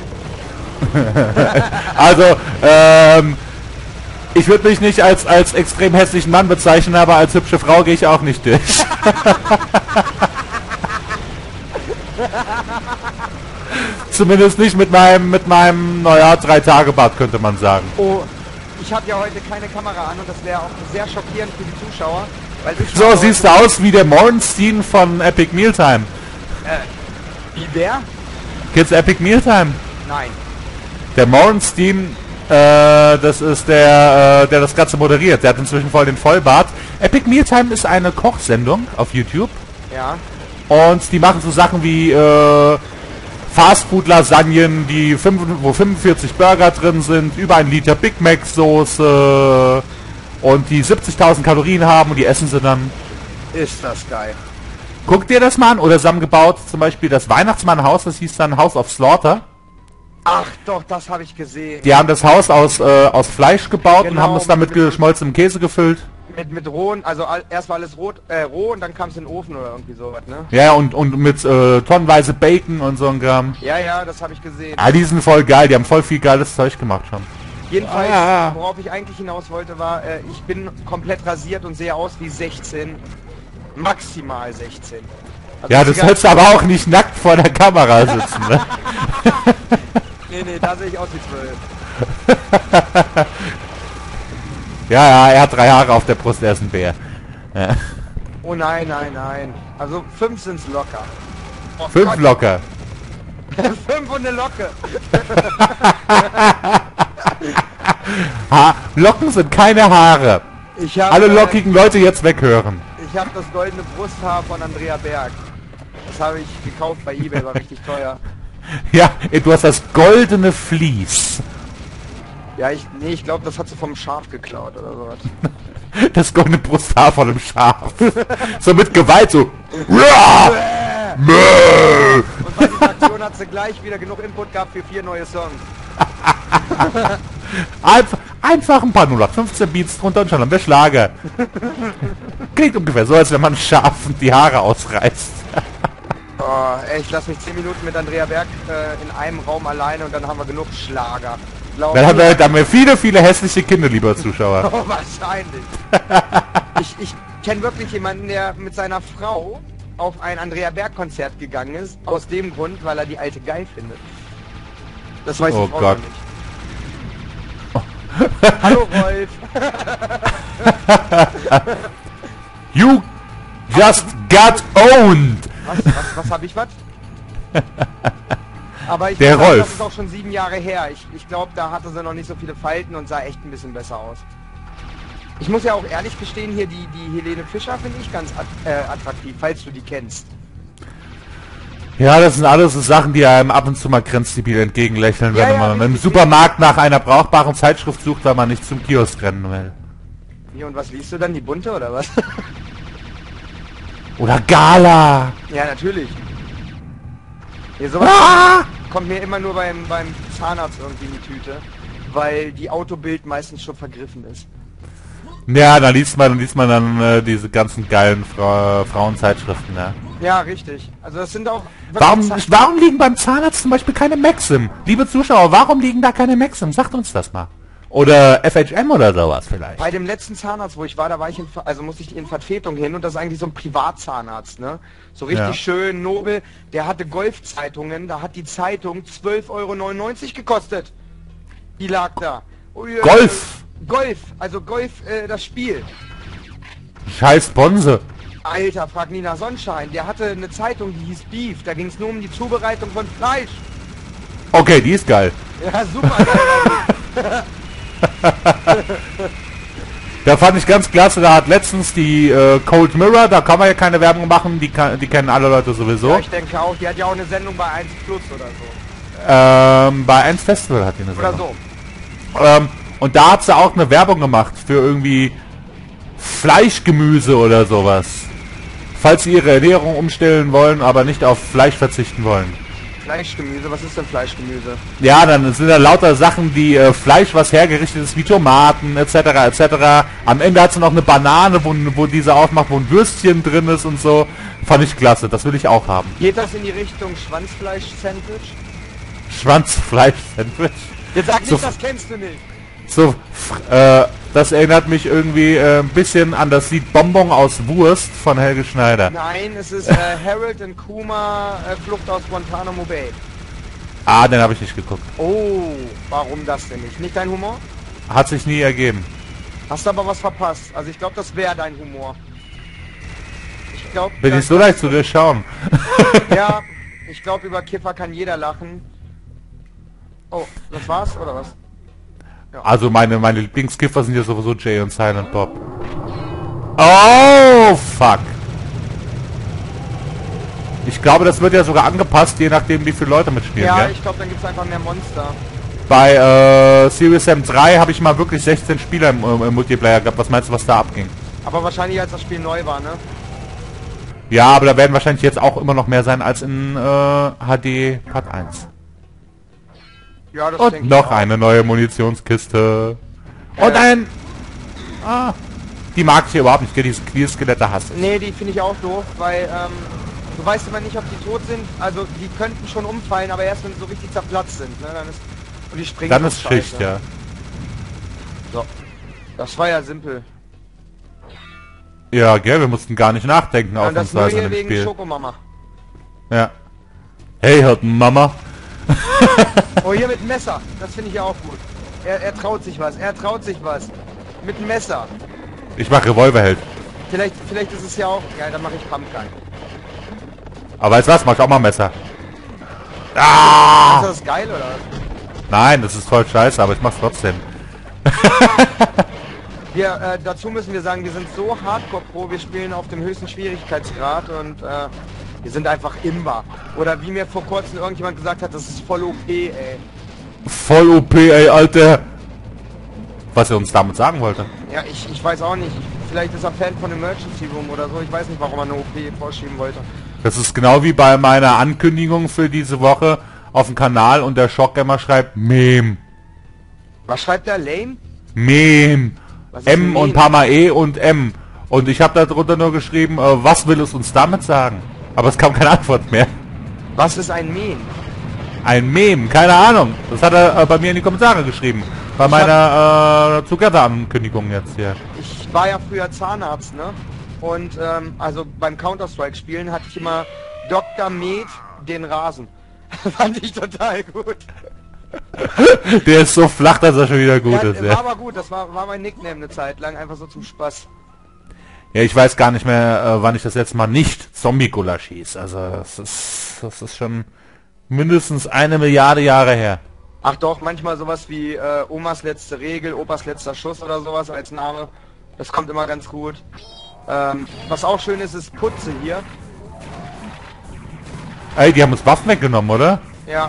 Also, ich würde mich nicht als extrem hässlichen Mann bezeichnen, aber als hübsche Frau gehe ich auch nicht durch. Zumindest nicht mit meinem, naja, 3-Tage-Bart, könnte man sagen. Oh, ich habe ja heute keine Kamera an und das wäre auch sehr schockierend für die Zuschauer. Weil ich so siehst du aus wie der Morgenstein von Epic Mealtime. Wie der? Kennst du Epic Mealtime? Nein. Der Morgenstein, das ist der das Ganze moderiert. Der hat inzwischen voll den Vollbart. Epic Mealtime ist eine Kochsendung auf YouTube. Ja. Und die machen so Sachen wie Fastfood-Lasagnen, wo 45 Burger drin sind, über 1 Liter Big Mac Soße und die 70.000 Kalorien haben und die essen sie dann. Ist das geil. Guck dir das mal an. Oder sie haben gebaut zum Beispiel das Weihnachtsmannhaus, das hieß dann House of Slaughter. Ach doch, das habe ich gesehen. Die haben das Haus aus Fleisch gebaut und Genau, haben es dann mit geschmolzenem Käse gefüllt. Mit rohen, also erst war alles roh und dann kam es in den Ofen oder irgendwie sowas, ne? Ja, und mit tonnenweise Bacon und so ein Kram. Ja, das habe ich gesehen. Ah, die sind voll geil, die haben voll viel geiles Zeug gemacht schon. Jedenfalls, worauf ich eigentlich hinaus wollte, war, ich bin komplett rasiert und sehe aus wie 16. Maximal 16. Also ja, das sollst du aber auch nicht nackt vor der Kamera sitzen, ne? Nee, da sehe ich aus wie 12. Ja, er hat 3 Haare auf der Brust, er ist ein Bär. Ja. Oh nein. Also 5 sind's locker. Oh 5 Gott. locker. 5 und eine Locke. Locken sind keine Haare. Ich hab, Alle lockigen Leute jetzt weghören. Ich habe das goldene Brusthaar von Andrea Berg. Das habe ich gekauft bei eBay, war richtig teuer. Ja, du hast das goldene Vlies. Ja, ich glaube, das hat sie vom Schaf geklaut oder sowas. Das goldene Brusthaar von einem Schaf. So mit Gewalt, so. Und bei dieser Aktion hat sie gleich wieder genug Input gehabt für 4 neue Songs. Einfach ein paar 0815 Beats drunter und schon haben wir Schlager. Klingt ungefähr so, als wenn man Schafen die Haare ausreißt. Oh, ey, ich lasse mich 10 Minuten mit Andrea Berg in einem Raum alleine und dann haben wir genug Schlager. Dann haben wir viele, viele hässliche Kinder, lieber Zuschauer. Oh, wahrscheinlich. Ich kenne wirklich jemanden, der mit seiner Frau auf ein Andrea Berg Konzert gegangen ist, aus dem Grund, weil er die alte geil findet. Das weiß Oh ich auch Gott. nicht. Hallo Rolf. You just got owned. Was hab ich was? Aber ich Der muss sagen, Rolf. das ist auch schon 7 Jahre her. Ich glaube, da hatte sie noch nicht so viele Falten und sah echt ein bisschen besser aus. Ich muss ja auch ehrlich gestehen, hier die Helene Fischer finde ich ganz attraktiv, falls du die kennst. Ja, das sind alles so Sachen, die einem ab und zu mal grenzdebil entgegenlächeln, Ja, wenn ja, man im richtig. Supermarkt nach einer brauchbaren Zeitschrift sucht, weil man nicht zum Kiosk rennen will. Wie, und was liest du dann? Die bunte oder was? Oder Gala. Ja, natürlich. Hier, sowas kommt mir immer nur beim Zahnarzt irgendwie in die Tüte, weil die Autobild meistens schon vergriffen ist. Ja, dann liest man dann diese ganzen geilen Frauenzeitschriften, ja. Ja, richtig. Also das sind auch... wirklich Warum liegen beim Zahnarzt zum Beispiel keine Maxim? Liebe Zuschauer, warum liegen da keine Maxim? Sagt uns das mal. Oder FHM oder sowas vielleicht. Bei dem letzten Zahnarzt, wo ich war, da war ich musste ich in Vertretung hin und das ist eigentlich so ein Privatzahnarzt, ne? So richtig Ja. schön, nobel. Der hatte Golfzeitungen, da hat die Zeitung 12,99 Euro gekostet. Die lag da. Ui, Golf! Golf, also Golf, das Spiel. Scheiß Bonse. Alter, frag Nina Sonnenschein. Der hatte eine Zeitung, die hieß Beef. Da ging es nur um die Zubereitung von Fleisch. Okay, die ist geil. Ja, super geil. Da fand ich ganz klasse, da hat letztens die Cold Mirror, da kann man ja keine Werbung machen, die kennen alle Leute sowieso. Ja, ich denke auch. Die hat ja auch eine Sendung bei 1 Plus oder so. Bei 1 Festival hat die eine Oder Sendung. so. Und da hat sie auch eine Werbung gemacht für irgendwie Fleischgemüse oder sowas. Falls sie ihre Ernährung umstellen wollen, aber nicht auf Fleisch verzichten wollen. Fleischgemüse, was ist denn Fleischgemüse? Ja, dann sind da lauter Sachen, die Fleisch, was hergerichtet ist, wie Tomaten, etc., etc. Am Ende hat sie noch eine Banane, wo diese aufmacht, wo ein Würstchen drin ist und so. Fand ich klasse, das will ich auch haben. Geht das in die Richtung Schwanzfleisch-Sandwich? Schwanzfleisch-Sandwich. Jetzt sag nicht, So- das kennst du nicht. So, das erinnert mich irgendwie ein bisschen an das Lied Bonbon aus Wurst von Helge Schneider. Nein, es ist Harold und Kuma, Flucht aus Guantanamo Bay. Ah, den habe ich nicht geguckt. Oh, warum das denn nicht? Nicht dein Humor? Hat sich nie ergeben. Hast du aber was verpasst. Also ich glaube, das wäre dein Humor. Ich glaube... Bin ich so leicht zu durchschauen. Ja, ich glaube, über Kiffer kann jeder lachen. Oh, das war's, oder was? Also meine Lieblingskiffer sind ja sowieso Jay und Silent Bob. Oh, fuck. Ich glaube, das wird ja sogar angepasst, je nachdem, wie viele Leute mitspielen. Ja, Gell? ich glaube, dann gibt's einfach mehr Monster. Bei Serious Sam 3 habe ich mal wirklich 16 Spieler im Multiplayer gehabt. Was meinst du, was da abging? Aber wahrscheinlich, als das Spiel neu war, ne? Ja, aber da werden wahrscheinlich jetzt auch immer noch mehr sein als in HD Part 1. Ja, das Und denke ich noch auch. eine neue Munitionskiste. Und ein... Ah, die mag ich hier überhaupt nicht, gell? Diese Clear-Skelette hasse ich. Nee, die finde ich auch doof, weil du weißt immer nicht, ob die tot sind. Also die könnten schon umfallen, aber erst wenn sie so richtig zerplatzt sind, ne? Dann ist, und die springen Dann auch ist scheiße. Schicht, ja. So. Das war ja simpel. Ja, gell, wir mussten gar nicht nachdenken, Ja, und das nur ausnahmsweise hier in dem wegen Spiel. Schokomama. Ja. Hey, hört Mama. Oh, hier mit dem Messer. Das finde ich ja auch gut. Er traut sich was. Er traut sich was. Mit dem Messer. Ich mach Revolverheld. Vielleicht ist es ja auch... Ja, dann mache ich Pumpgun. Aber weißt du was, mach ich auch mal Messer. Ah! Ist das geil, oder was? Nein, das ist voll scheiße, aber ich mach's trotzdem. Wir, dazu müssen wir sagen, wir sind so Hardcore Pro, wir spielen auf dem höchsten Schwierigkeitsgrad und wir sind einfach imbar. Oder wie mir vor kurzem irgendjemand gesagt hat, das ist voll OP, ey. Voll OP, ey, Alter. Was er uns damit sagen wollte. Ja, ich weiß auch nicht. Vielleicht ist er Fan von Emergency Room oder so. Ich weiß nicht, warum er eine OP vorschieben wollte. Das ist genau wie bei meiner Ankündigung für diese Woche auf dem Kanal und der Schockgamer schreibt Mem. Was schreibt der Lame? Meme. Was ist ein M und Meme? paar Mal E und M. Und ich habe darunter nur geschrieben, was will es uns damit sagen? Aber es kam keine Antwort mehr. Was ist ein Meme? Ein Meme, keine Ahnung. Das hat er bei mir in die Kommentare geschrieben. Bei meiner Together-Ankündigung jetzt hier. Ich war ja früher Zahnarzt, ne? Und also beim Counter-Strike spielen hatte ich immer Dr. Med den Rasen. Fand ich total gut. Der ist so flach, dass er schon wieder gut Ja, ist. war Ja. aber gut, das war mein Nickname eine Zeit lang, einfach so zum Spaß. Ja, ich weiß gar nicht mehr, wann ich das letzte Mal nicht Zombie-Gulasch hieß. Also das ist schon mindestens 1 Milliarde Jahre her. Ach doch, manchmal sowas wie Omas letzte Regel, Opas letzter Schuss oder sowas als Name. Das kommt immer ganz gut. Was auch schön ist, ist Putze hier. Ey, die haben uns Waffen weggenommen, oder? Ja,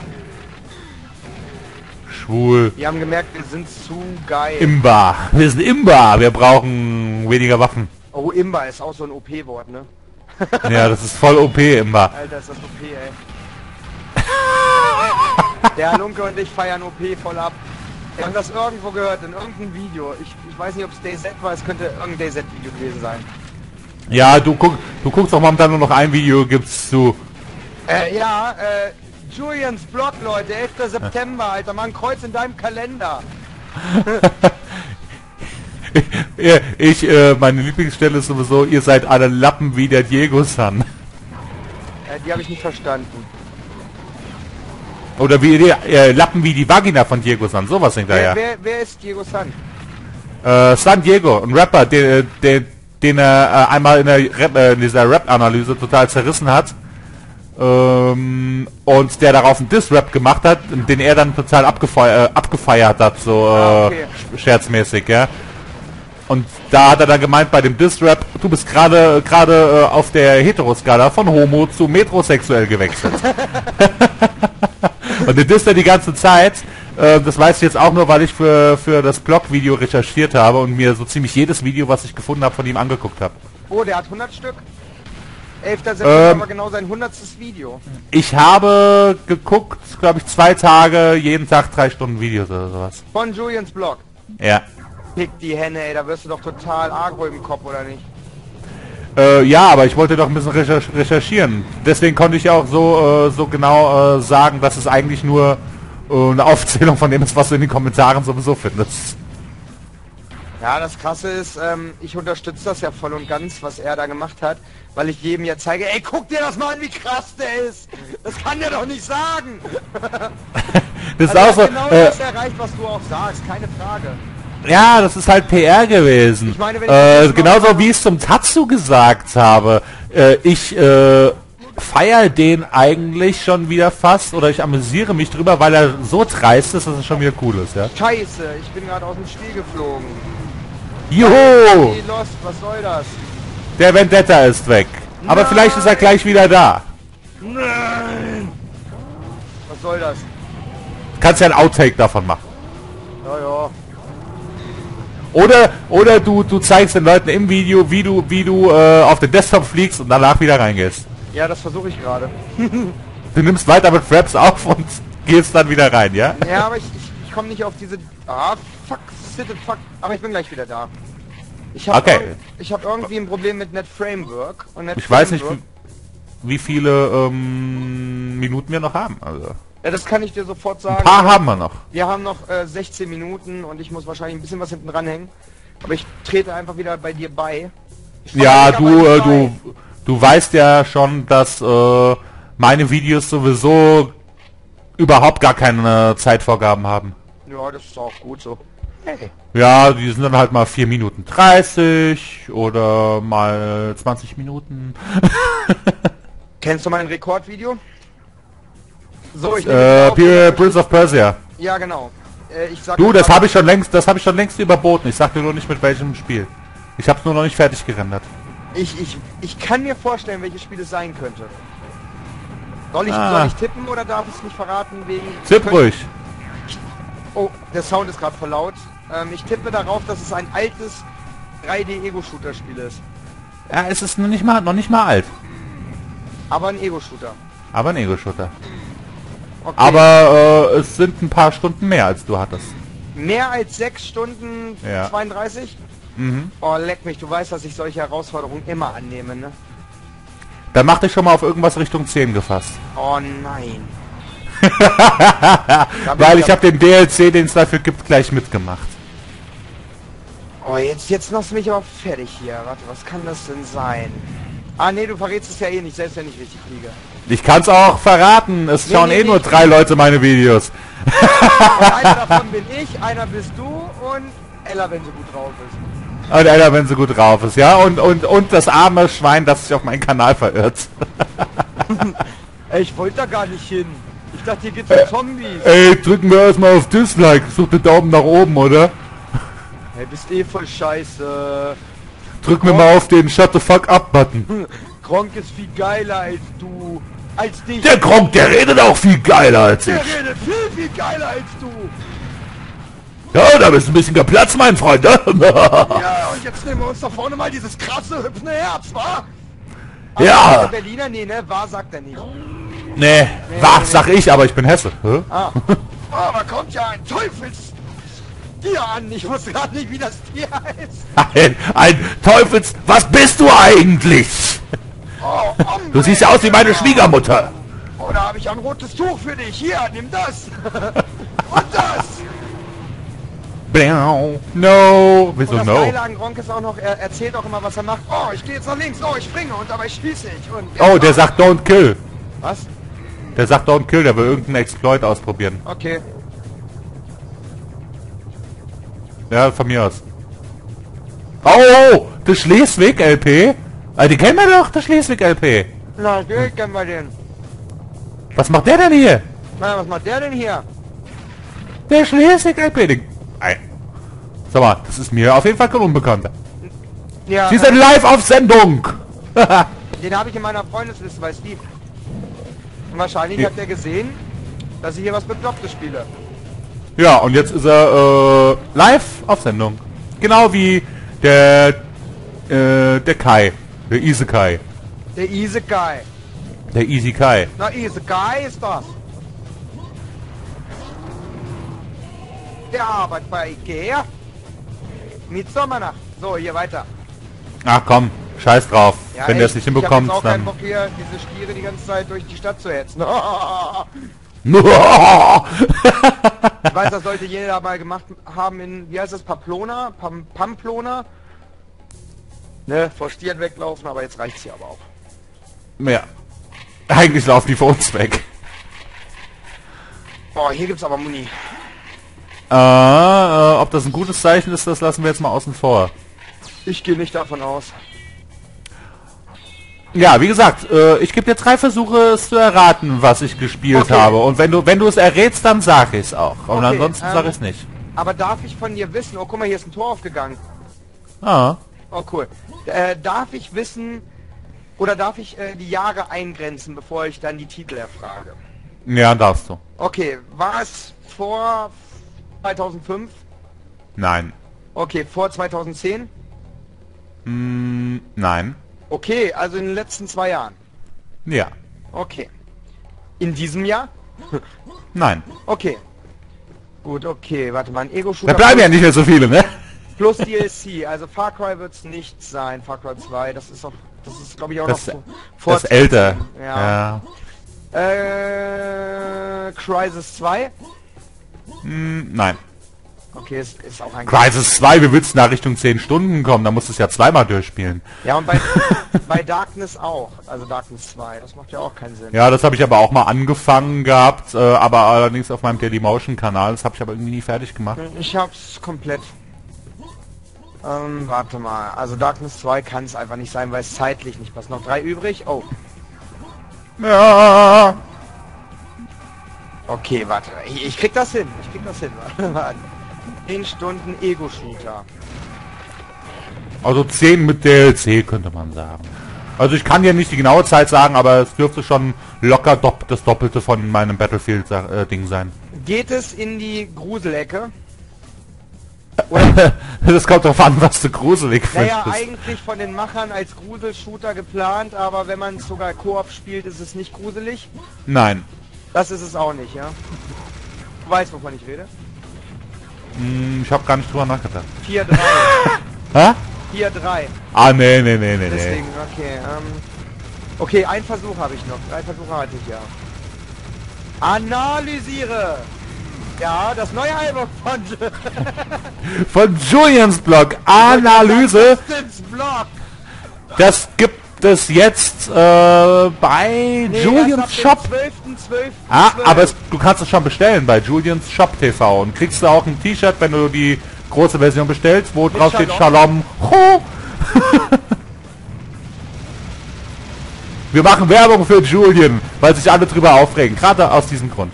Schwul. die haben gemerkt, wir sind zu geil. Imba. Wir sind Imba. Wir brauchen weniger Waffen. Oh, Imba ist auch so ein OP-Wort, ne? Ja, das ist voll OP, Imba. Alter, ist das OP, ey. Der Halunke und ich feiern OP voll ab. Wir haben das irgendwo gehört, in irgendeinem Video. Ich weiß nicht, ob es DayZ war, es könnte irgendein DayZ-Video gewesen sein. Ja, du guckst doch momentan nur noch ein Video, gibt's zu. Julians Blog, Leute, 11. September, Alter, mach ein Kreuz in deinem Kalender. Meine Lieblingsstelle ist sowieso, ihr seid alle Lappen wie der Diego-san. Die habe ich nicht verstanden. Oder wie Lappen wie die Vagina von Diego-san, sowas hinterher. Wer ist Diego San? San Diego, ein Rapper, den er einmal in dieser Rap-Analyse total zerrissen hat. Und der darauf einen Diss-Rap gemacht hat, den er dann total abgefeiert hat, so Okay. scherzmäßig, ja. Und da hat er dann gemeint, bei dem Diss-Rap, du bist gerade auf der Heteroskala von homo zu metrosexuell gewechselt. Und den disst er die ganze Zeit. Das weiß ich jetzt auch nur, weil ich für das Blog-Video recherchiert habe und mir so ziemlich jedes Video, was ich gefunden habe, von ihm angeguckt habe. Oh, der hat 100 Stück. 11. September war genau sein 100. Video. Ich habe geguckt, glaube ich, 2 Tage, jeden Tag 3 Stunden Videos oder sowas. Von Julians Blog. Ja. Pick die Henne, ey, da wirst du doch total agro im Kopf, oder nicht? Ja, aber ich wollte doch ein bisschen recherchieren. Deswegen konnte ich ja auch so genau sagen, dass es eigentlich nur eine Aufzählung von dem ist, was du in den Kommentaren sowieso findest. Ja, das Krasse ist, ich unterstütze das ja voll und ganz, was er da gemacht hat, weil ich jedem ja zeige, ey, guck dir das mal an, wie krass der ist. Das kann der doch nicht sagen. Das ist Also auch so. genau das erreicht, was du auch sagst, keine Frage. Ja, das ist halt PR gewesen. Ich meine, wenn ich das jetzt Genauso mal- wie ich es zum Tatsu gesagt habe. Ich feier den eigentlich schon wieder fast, oder ich amüsiere mich drüber, weil er so dreist ist, dass es schon wieder cool ist, ja. Scheiße, ich bin gerade aus dem Spiel geflogen. Juhu! Hey, Lost, was soll das? Der Vendetta ist weg. Aber Nein. vielleicht ist er gleich wieder da. Nein! Was soll das? Kannst ja ein Outtake davon machen. Ja, ja. Oder du zeigst den Leuten im Video, wie du auf den Desktop fliegst und danach wieder reingehst. Ja, das versuche ich gerade. Du nimmst weiter mit Fraps auf und gehst dann wieder rein, ja? Ja, aber ich komme nicht auf diese... Ah, fuck, sit it, fuck. Aber ich bin gleich wieder da. Ich habe Okay. hab irgendwie ein Problem mit NetFramework. Und Ich weiß nicht, NetFramework- wie viele Minuten wir noch haben. Also Ja, das kann ich dir sofort sagen. ein paar haben wir noch. Wir haben noch 16 Minuten und ich muss wahrscheinlich ein bisschen was hinten ranhängen. Aber ich trete einfach wieder bei dir bei. Ich Ja, fang aber nicht bei. du weißt ja schon, dass meine Videos sowieso überhaupt gar keine Zeitvorgaben haben. Ja, das ist auch gut so. Hey. Ja, die sind dann halt mal 4 Minuten 30 oder mal 20 Minuten. Kennst du mein Rekordvideo? So, ich nehme auf- Prince of Persia. Ja, genau. Ich sag Du, das einfach- habe ich schon längst überboten. Ich sag dir nur nicht mit welchem Spiel. Ich habe es nur noch nicht fertig gerendert. Ich kann mir vorstellen, welches Spiel es sein könnte. Soll Ah. ich tippen oder darf ich es nicht verraten wegen... Tipp ruhig. Oh, der Sound ist gerade voll laut. Ich tippe darauf, dass es ein altes 3D-Ego-Shooter-Spiel ist. Ja, es ist noch nicht mal alt. Aber ein Ego-Shooter. Aber ein Ego-Shooter. Okay. Aber es sind ein paar Stunden mehr, als du hattest. Mehr als 6 Stunden Ja. 32? Mhm. Oh, leck mich, du weißt, dass ich solche Herausforderungen immer annehme, ne? Dann mach dich schon mal auf irgendwas Richtung 10 gefasst. Oh nein. Weil ich habe den DLC, den es dafür gibt, gleich mitgemacht. Oh, jetzt machst du mich aber fertig hier. Warte, was kann das denn sein? Ah, nee, du verrätst es ja eh nicht, selbst wenn ich richtig liege. Ich kann's auch verraten. Es schauen nee, nur nee. 3 Leute meine Videos. Und einer davon bin ich, einer bist du und Ella, wenn sie gut drauf ist. Und einer, wenn sie gut drauf ist, ja. Und das arme Schwein, das sich auf meinen Kanal verirrt. Ey, ich wollte da gar nicht hin. Ich dachte, hier geht's um Zombies. Ey, drücken wir erstmal auf Dislike. Such den Daumen nach oben, oder? Hey, bist eh voll scheiße. Drück mir mal auf den Shut the fuck up Button. Gronk ist viel geiler als du. Als dich. Der Gronk, der redet auch viel geiler als ich. Der redet viel geiler als du. Ja, da bist du ein bisschen geplatzt, mein Freund. Ne? Ja, und jetzt nehmen wir uns da vorne mal dieses krasse, hüpfende Herz, wa? Aber Ja. der Berliner, nee, ne? Wahr sagt er nicht. Nee, was sag ich, aber ich bin Hesse. Hä? Ah. Oh, da kommt ja ein Teufelstier an. Ich wusste gerade nicht, wie das Tier heißt. Ein Teufels... Was bist du eigentlich? Oh, Du siehst ja aus wie meine Schwiegermutter. Oh, da habe ich ein rotes Tuch für dich. Hier, nimm das. Und das. Blau. No. Und Wieso das no? Geile an Gronk ist auch noch, er erzählt auch immer, was er macht. Oh, ich gehe jetzt nach links. Oh, ich springe und dabei schieße ich. Und Oh, der sagt don't kill. Was? Der sagt don't kill, der will irgendeinen Exploit ausprobieren. Okay. Ja, von mir aus. Oh, das Schleswig-LP? Ah, die kennen wir doch, das Schleswig-LP. Na, natürlich kennen wir den. Was macht der denn hier? Na, was macht der denn hier? Der Schleswig-LP. Sag mal, das ist mir auf jeden Fall kein Unbekannter. Ja, Sie sind live auf Sendung. den habe ich in meiner Freundesliste bei Steve. Und wahrscheinlich Ja. hat er gesehen, dass ich hier was Beklopptes spiele. Ja, und jetzt ist er live auf Sendung. Genau wie der Kai. Der Isekai. Der Isekai. Der Easy Kai. Na, Isekai ist das. Der arbeitet bei Ikea. Midsommernacht. So, hier weiter. Ach komm, scheiß drauf. Ja, Wenn der es echt, nicht ich hab hinbekommt, jetzt auch keinen dann... Bock hier, diese Stiere die ganze Zeit durch die Stadt zu hetzen. Ich weiß, das sollte jeder mal gemacht haben in, wie heißt das, Pamplona? Pamplona? Ne, vor Stieren weglaufen, aber jetzt reicht's hier aber auch. Ja. Eigentlich laufen die vor uns weg. Boah, hier gibt's aber Muni. Ob das ein gutes Zeichen ist, das lassen wir jetzt mal außen vor. Ich gehe nicht davon aus. Ja, wie gesagt, ich gebe dir 3 Versuche, es zu erraten, was ich gespielt Okay. habe. Und wenn du es errätst, dann sag ich es auch. Und Okay, ansonsten sag ich es nicht. Aber darf ich von dir wissen, oh guck mal, hier ist ein Tor aufgegangen. Ah. Oh cool. Darf ich wissen, oder darf ich die Jahre eingrenzen, bevor ich dann die Titel erfrage? Ja, darfst du. Okay, war es vor 2005? Nein. Okay, vor 2010? Nein. Okay, also in den letzten 2 Jahren. Ja. Okay. In diesem Jahr? Nein. Okay. Gut, okay, warte mal, ein Da Ego-Shooter bleiben ja nicht mehr so viele, ne? plus DLC, also Far Cry wird es nicht sein, Far Cry 2, das ist glaube ich auch Das, noch vor das ist älter. Ja. Ja. Crysis 2? Nein. Okay, ist auch ein... Crysis 2, wie willst du nach Richtung 10 Stunden kommen? Da musst du es ja zweimal durchspielen. Ja, und bei Darkness auch, also Darkness 2, das macht ja auch keinen Sinn. Ja, das habe ich aber auch mal angefangen gehabt, aber allerdings auf meinem Dailymotion-Kanal. Das habe ich aber irgendwie nie fertig gemacht. Ich hab's komplett. Warte mal, also Darkness 2 kann es einfach nicht sein, weil es zeitlich nicht passt. Noch 3 übrig? Oh, Ja. okay, warte, ich krieg das hin, warte. 10 Stunden Ego-Shooter. Also 10 mit DLC, könnte man sagen. Also ich kann dir nicht die genaue Zeit sagen, aber es dürfte schon locker das Doppelte von meinem Battlefield-Ding sein. Geht es in die Gruselecke? Das kommt drauf an, was du gruselig Naja, findest. eigentlich von den Machern als Gruselshooter geplant, aber wenn man es sogar Koop spielt, ist es nicht gruselig. Nein. Das ist es auch nicht, ja? Du weißt, wovon ich rede? Ich habe gar nicht drüber nachgedacht. 4-3. Hä? 4-3. Ah, nee. Deswegen, okay. Okay, einen Versuch habe ich noch. 3 Versuche hatte ich ja. Analysiere! Ja, das neue Album Von Julians Blog, Analyse. Blog. Das gibt es jetzt bei Julians Shop. 12.12. Ah, aber du kannst es schon bestellen bei Julians Shop TV und kriegst du auch ein T-Shirt, wenn du die große Version bestellst, wo drauf steht Shalom. Ho! Wir machen Werbung für Julian, weil sich alle drüber aufregen, gerade aus diesem Grund.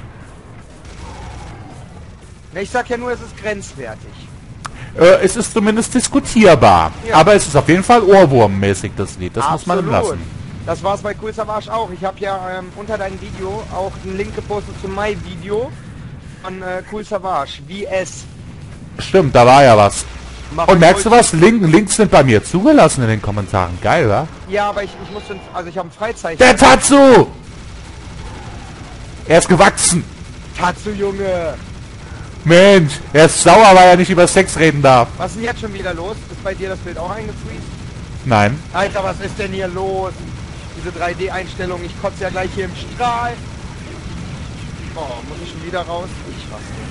Ich sag ja nur, es ist grenzwertig. Es ist zumindest diskutierbar, Ja. aber es ist auf jeden Fall Ohrwurmmäßig, das Lied. Das muss man Absolut. lassen. Das war's bei Cool Savage auch. Ich habe ja unter deinem Video auch einen Link gepostet zu meinem Video von Cool Savage. VS. Stimmt, da war ja was. Machen Und merkst du wir- was? Links sind bei mir zugelassen in den Kommentaren. Geil, wa? Ja, aber ich muss, also ich habe ein Freizeichen. Der Tatsu! Er ist gewachsen. Tatsu, Junge. Mensch, er ist sauer, weil er nicht über Sex reden darf. Was ist denn jetzt schon wieder los? Ist bei dir das Bild auch eingefriest? Nein. Alter, was ist denn hier los? Diese 3D-Einstellung, ich kotze ja gleich hier im Strahl. Oh, muss ich schon wieder raus? Ich raste.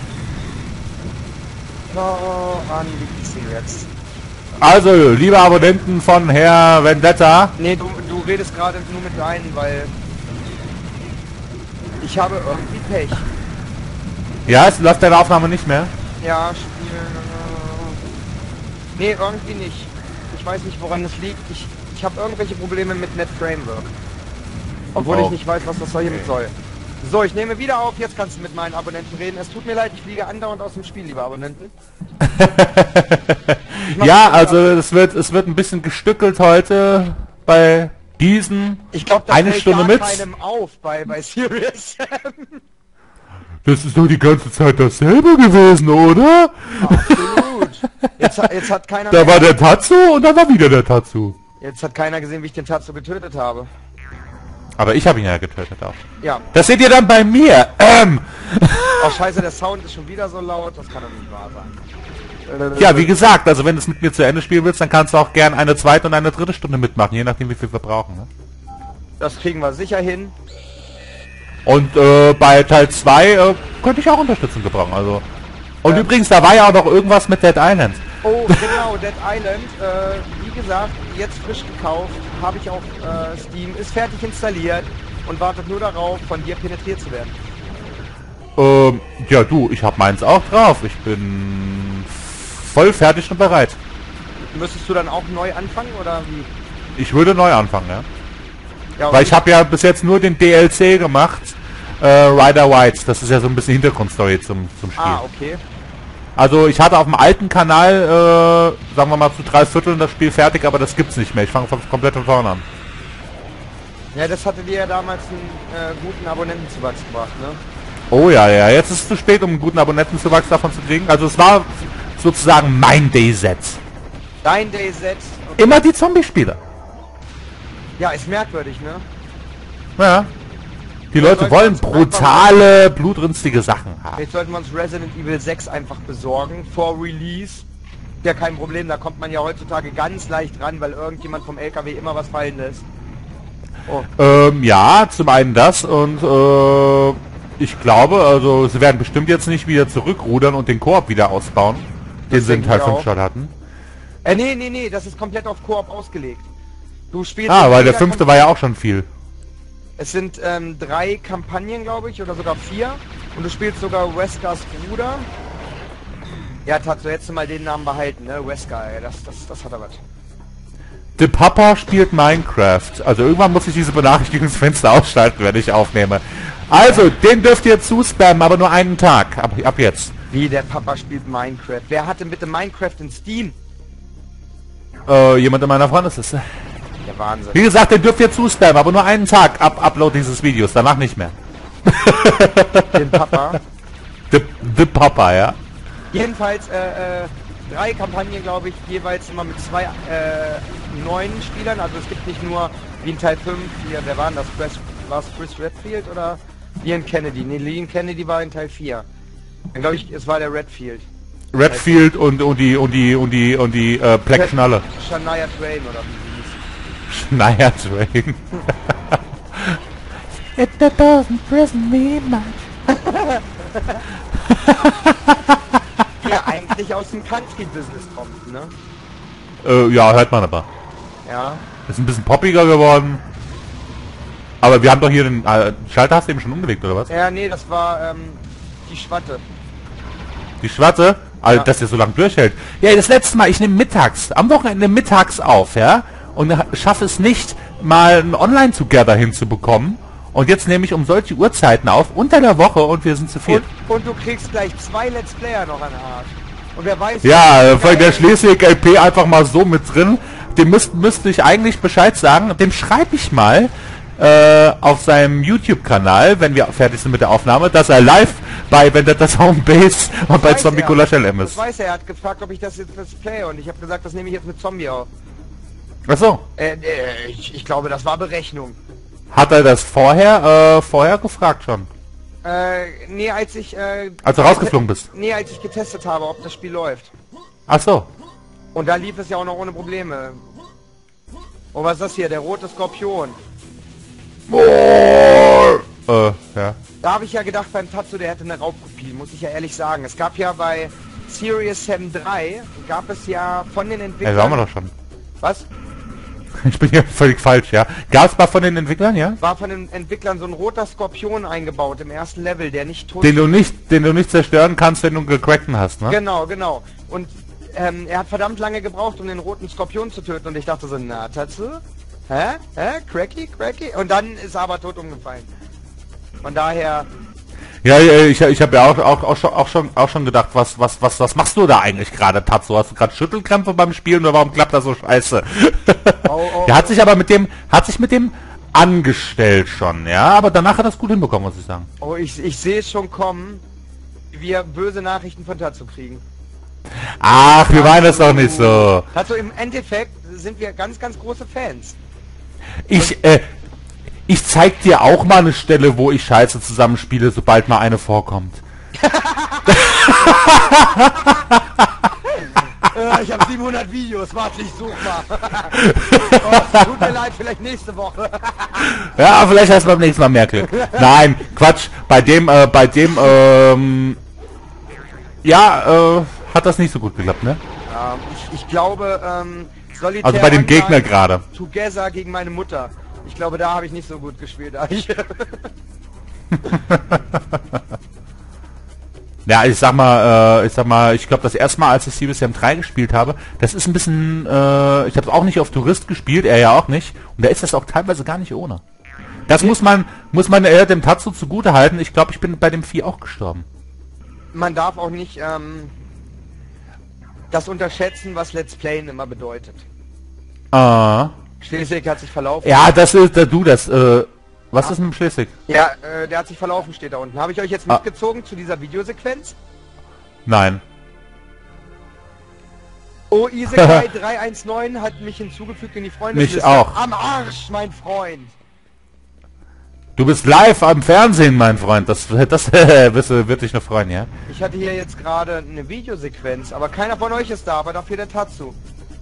Woran liegt's denn jetzt? Also, liebe Abonnenten von Herr Vendetta. Nee, du redest gerade nur mit einem, weil ich habe irgendwie Pech. Ja, es läuft deine Aufnahme nicht mehr. Ja, spielen. Nee, irgendwie nicht. Ich weiß nicht, woran es liegt. Ich habe irgendwelche Probleme mit NetFramework. Obwohl Oh. ich nicht weiß, was das hiermit soll. So, ich nehme wieder auf. Jetzt kannst du mit meinen Abonnenten reden. Es tut mir leid, ich fliege andauernd aus dem Spiel, liebe Abonnenten. Ja, also es wird ein bisschen gestückelt heute bei diesen. Ich glaube, das Eine fällt Stunde gar mit. keinem auf bei Serious Sam. Das ist doch die ganze Zeit dasselbe gewesen, oder? Absolut. Jetzt hat keiner Da mehr- war der Tatsu und dann war wieder der Tatsu. Jetzt hat keiner gesehen, wie ich den Tatsu getötet habe. Aber ich habe ihn ja getötet auch. Ja. Das seht ihr dann bei mir. Oh scheiße, der Sound ist schon wieder so laut. Das kann doch nicht wahr sein. Ja, wie gesagt, also wenn du es mit mir zu Ende spielen willst, dann kannst du auch gern eine zweite und eine dritte Stunde mitmachen, je nachdem wie viel wir brauchen. Ne? Das kriegen wir sicher hin. Und bei Teil 2 könnte ich auch Unterstützung gebrauchen. Also. Und Ja. übrigens, da war ja auch noch irgendwas mit Dead Island. Oh, genau, Dead Island. Wie gesagt, jetzt frisch gekauft, habe ich auf Steam, ist fertig installiert und wartet nur darauf, von dir penetriert zu werden. Ja du, ich habe meins auch drauf. Ich bin voll fertig und bereit. Müsstest du dann auch neu anfangen oder wie? Ich würde neu anfangen, ja. Ja, Weil ich habe ja bis jetzt nur den DLC gemacht. Rider White. Das ist ja so ein bisschen Hintergrundstory zum Spiel. Ah, okay. Also ich hatte auf dem alten Kanal, sagen wir mal zu 3/4 das Spiel fertig, aber das gibt's nicht mehr. Ich fange komplett von vorne an. Ja, das hatte dir ja damals einen guten Abonnentenzuwachs gebracht, ne? Oh ja, jetzt ist es zu spät, um einen guten Abonnentenzuwachs davon zu kriegen. Also es war sozusagen mein DayZ. Dein DayZ. Immer die Zombie-Spieler. Ja, ist merkwürdig, ne? Ja. Die Leute sollten wollen uns brutale, blutrünstige Sachen haben. Jetzt sollten wir uns Resident Evil 6 einfach besorgen, vor Release. Ja, kein Problem, da kommt man ja heutzutage ganz leicht ran, weil irgendjemand vom LKW immer was fallen lässt. Oh, Ja, zum einen das und ich glaube, also sie werden bestimmt jetzt nicht wieder zurückrudern und den Koop wieder ausbauen, den sie in denke Teil ich 5 auch. schon hatten. nee, das ist komplett auf Koop ausgelegt. Du spielst... Ah, in weil der jeder 5. war ja auch schon viel. Es sind 3 Kampagnen, glaube ich, oder sogar 4. Und du spielst sogar Weskars Bruder. Ja, Tatsu, hättest du mal den Namen behalten, ne? Wesker, ey, das hat er was. The Papa spielt Minecraft. Also irgendwann muss ich diese Benachrichtigungsfenster ausschalten, wenn ich aufnehme. Also, den dürft ihr zuspammen, aber nur einen Tag. Ab jetzt. Wie, der Papa spielt Minecraft. Wer hat denn bitte Minecraft in Steam? Jemand in meiner Freundesliste. Der Wahnsinn. Wie gesagt, den dürft ihr zuspammen, aber nur einen Tag ab Upload dieses Videos. Danach nicht mehr. Den Papa. The Papa, ja. Jedenfalls 3 Kampagnen, glaube ich, jeweils immer mit 2 neuen Spielern. Also es gibt nicht nur wie in Teil 5, hier, wer war denn das? War es Chris Redfield oder Leon Kennedy? Ne, Leon Kennedy war in Teil 4. Dann glaube ich, es war der Redfield. Redfield und die Black Schnalle. Shania Twain oder wie sie hieß. Shania Twain. It doesn't imprison me much. Ja, eigentlich aus dem Country-Business kommt, ne? Ja, hört man aber. Ja. Ist ein bisschen poppiger geworden. Aber wir haben doch hier den Schalter, hast du eben schon umgelegt, oder was? Ja, nee, das war die Schwatte. Die Schwarze? Also, Ja. dass der so lange durchhält. Ja, das letzte Mal, ich nehme mittags, am Wochenende mittags auf, ja? Und schaffe es nicht, mal ein Online-Together hinzubekommen. Und jetzt nehme ich um solche Uhrzeiten auf, unter der Woche, und wir sind zu viert. Und du kriegst gleich 2 Let's Player noch an den Arsch. Und wer weiß... Ja, vor allem der Schleswig-LP einfach mal so mit drin. Dem müsste ich eigentlich Bescheid sagen. Dem schreibe ich mal auf seinem YouTube-Kanal, wenn wir fertig sind mit der Aufnahme, dass er live bei Vendetta Homebase und bei Zombie Gulasch LM Das ist. weiß er hat gefragt, ob ich das jetzt Let's Play, und ich habe gesagt, das nehme ich jetzt mit Zombie auf. Achso. Ich glaube, das war Berechnung. Hat er das vorher gefragt schon? Nee, als ich... Als du rausgeflogen bist? Nee, als ich getestet habe, ob das Spiel läuft. Achso. Und da lief es ja auch noch ohne Probleme. Oh, was ist das hier? Der rote Skorpion. Ja. Da habe ich ja gedacht beim Tatsu, der hätte eine Raubkopie, muss ich ja ehrlich sagen. Es gab ja bei Serious Sam 3, gab es ja von den Ja, Entwicklern... sagen wir doch schon. Was? Ich bin hier völlig falsch, ja. Gab es mal von den Entwicklern, ja? War von den Entwicklern so ein roter Skorpion eingebaut im ersten Level, der nicht tot... Den du nicht zerstören kannst, wenn du einen gecrackten hast, ne? Genau, genau. Und er hat verdammt lange gebraucht, um den roten Skorpion zu töten, und ich dachte so, na, Tatsu? Hä? Cracky? Und dann ist er aber tot umgefallen. Von daher... Ja, ich habe ja auch schon gedacht, was machst du da eigentlich gerade, Tatsu? Hast du gerade Schüttelkrämpfe beim Spielen oder warum klappt das so scheiße? Der hat sich aber mit dem angestellt schon, ja, aber danach hat er es gut hinbekommen, muss ich sagen. Oh, ich sehe es schon kommen, wie wir böse Nachrichten von Tatsu kriegen. Ach, wir meinen das doch nicht so. Also im Endeffekt sind wir ganz, ganz große Fans. Ich zeig dir auch mal eine Stelle, wo ich Scheiße zusammenspiele, sobald mal eine vorkommt. Ich habe 700 Videos, warte, ich such mal. Oh, tut mir leid, vielleicht nächste Woche. Ja, vielleicht hast du beim nächsten Mal mehr Glück. Nein, Quatsch. Bei dem, hat das nicht so gut geklappt, ne? Ich glaube, Solitär Also bei dem Online Gegner gerade. Together gegen meine Mutter. Ich glaube, da habe ich nicht so gut gespielt. Ja, ich sag mal, ich glaube, das erste Mal, als ich Serious Sam 3 gespielt habe, das ist ein bisschen, ich habe es auch nicht auf Tourist gespielt, er ja auch nicht, und da ist das auch teilweise gar nicht ohne. Das muss man dem Tatsu zugute halten. Ich glaube, ich bin bei dem Vieh auch gestorben. Man darf auch nicht das unterschätzen, was Let's Playen immer bedeutet. Schleswig hat sich verlaufen. Ja, das ist, was ist mit dem Schleswig? Ja, der hat sich verlaufen, steht da unten. Habe ich euch jetzt mitgezogen zu dieser Videosequenz? Nein. Oh, Isekai 319 hat mich hinzugefügt in die Freundesliste. Mich auch. Am Arsch, mein Freund. Du bist live am Fernsehen, mein Freund. Das wird dich noch freuen, ja? Ich hatte hier jetzt gerade eine Videosequenz, aber keiner von euch ist da, aber dafür der Tatsu.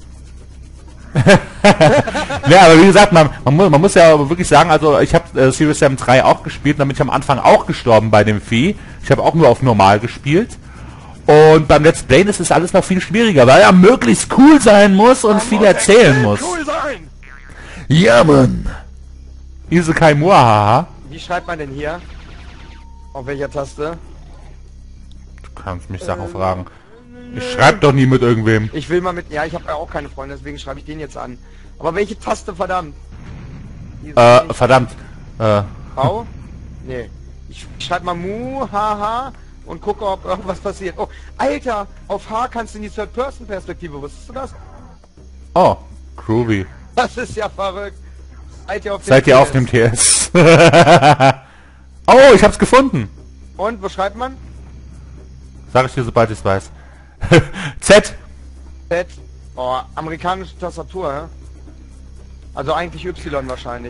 Ja, aber wie gesagt, man muss ja wirklich sagen, also ich habe Serious Sam 3 auch gespielt, damit ich am Anfang auch gestorben bei dem Vieh. Ich habe auch nur auf normal gespielt. Und beim Let's Play ist es alles noch viel schwieriger, weil er möglichst cool sein muss und viel erzählen muss. Cool sein. Ja, Mann. Isekai Muahaha. Wie schreibt man denn hier? Auf welcher Taste? Du kannst mich Sachen fragen. Ich schreibe doch nie mit irgendwem. Ich will mal mit... Ja, ich habe ja auch keine Freunde, deswegen schreibe ich den jetzt an. Aber welche Taste, verdammt? Verdammt. V? Nee. Ich schreibe mal Muhaha und gucke, ob irgendwas passiert. Oh, Alter! Auf H kannst du in die Third-Person-Perspektive. Wusstest du das? Oh, groovy. Das ist ja verrückt. Seid ihr auf dem TS? Oh, ich hab's gefunden. Und, wo schreibt man? Sag ich dir, sobald ich es weiß. Z. Z. Oh, amerikanische Tastatur, hä? Also eigentlich Y wahrscheinlich.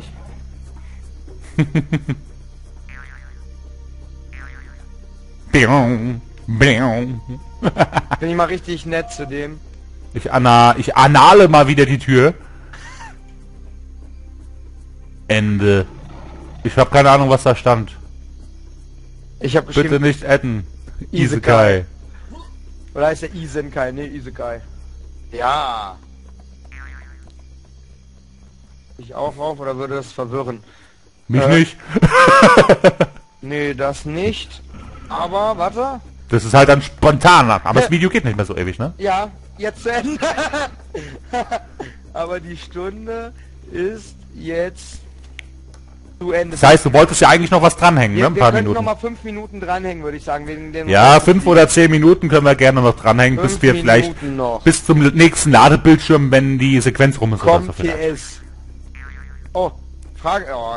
Bling. Bin ich mal richtig nett zu dem. Ich anale mal wieder die Tür. Ende. Ich habe keine Ahnung, was da stand. Ich habe Bitte bestimmt... nicht adden. Isekai. Isekai. Oder heißt der Isenkai? Ne, Isekai. Ja. Ich auch rauf oder würde das verwirren? Mich nicht. Nee, das nicht. Aber, warte. Das ist halt dann spontan. Aber das Video geht nicht mehr so ewig, ne? Ja, jetzt zu Ende. Aber die Stunde ist jetzt zu Ende. Das heißt, du wolltest ja eigentlich noch was dranhängen, ne? Ein Wir paar könnten Minuten. noch mal 5 Minuten dranhängen, würde ich sagen. Wegen dem Ja, 5 oder 10 Minuten können wir gerne noch dranhängen, bis 5 wir vielleicht Minuten noch. bis zum nächsten Ladebildschirm, wenn die Sequenz rum ist oder so Kommt vielleicht. PS. Oh, Frage. Oh,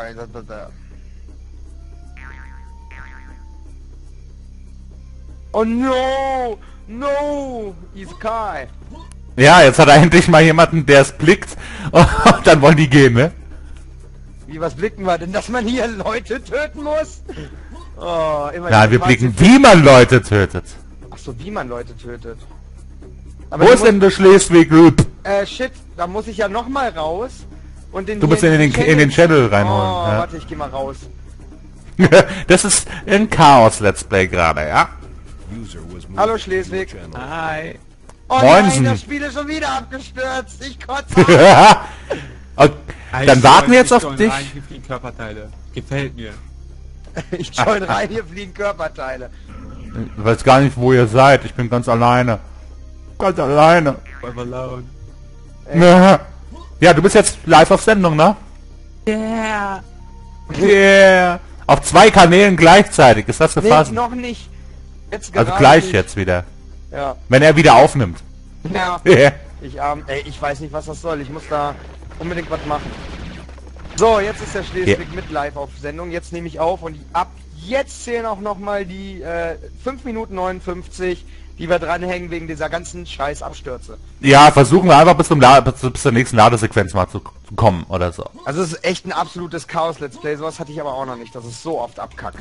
oh no! No! Isekai! Ja, jetzt hat er endlich mal jemanden, der es blickt und dann wollen die gehen, ne? Wie, was blicken wir denn? Dass man hier Leute töten muss? Oh, immer Ja, die wir 20 blicken, wie man Leute tötet. Ach so, wie man Leute tötet. Aber Wo du ist denn der Schleswig? shit, da muss ich ja noch mal raus und den Du musst hier in den Channel reinholen. Oh, Ja. warte, ich geh mal raus. Das ist ein Chaos-Let's Play gerade, ja? Hallo Schleswig. Hi. Oh Moinsen. nein, das Spiel ist schon wieder abgestürzt. Ich kotze. Und dann warten wir jetzt auf dich. Rein, hier fliegen Körperteile. Gefällt mir. Ich join rein, hier fliegen Körperteile. Ich weiß gar nicht, wo ihr seid. Ich bin ganz alleine. Ganz alleine. Forever alone. Ja, du bist jetzt live auf Sendung, ne? Yeah. Yeah. Auf 2 Kanälen gleichzeitig. Ist das zu Nee, fassen? noch nicht. Jetzt Also gerade gleich nicht. jetzt wieder. Ja. Wenn er wieder aufnimmt. Ja. Yeah. Ich weiß nicht, was das soll. Ich muss da unbedingt was machen. So, jetzt ist der Schleswig mit live auf Sendung. Jetzt nehme ich auf und ab jetzt zählen auch nochmal die 5 Minuten 59, die wir dranhängen wegen dieser ganzen scheiß Abstürze. Ja, versuchen wir einfach bis zur nächsten Ladesequenz mal zu kommen oder so. Also es ist echt ein absolutes Chaos-Let's Play. Sowas hatte ich aber auch noch nicht, dass es so oft abkackt.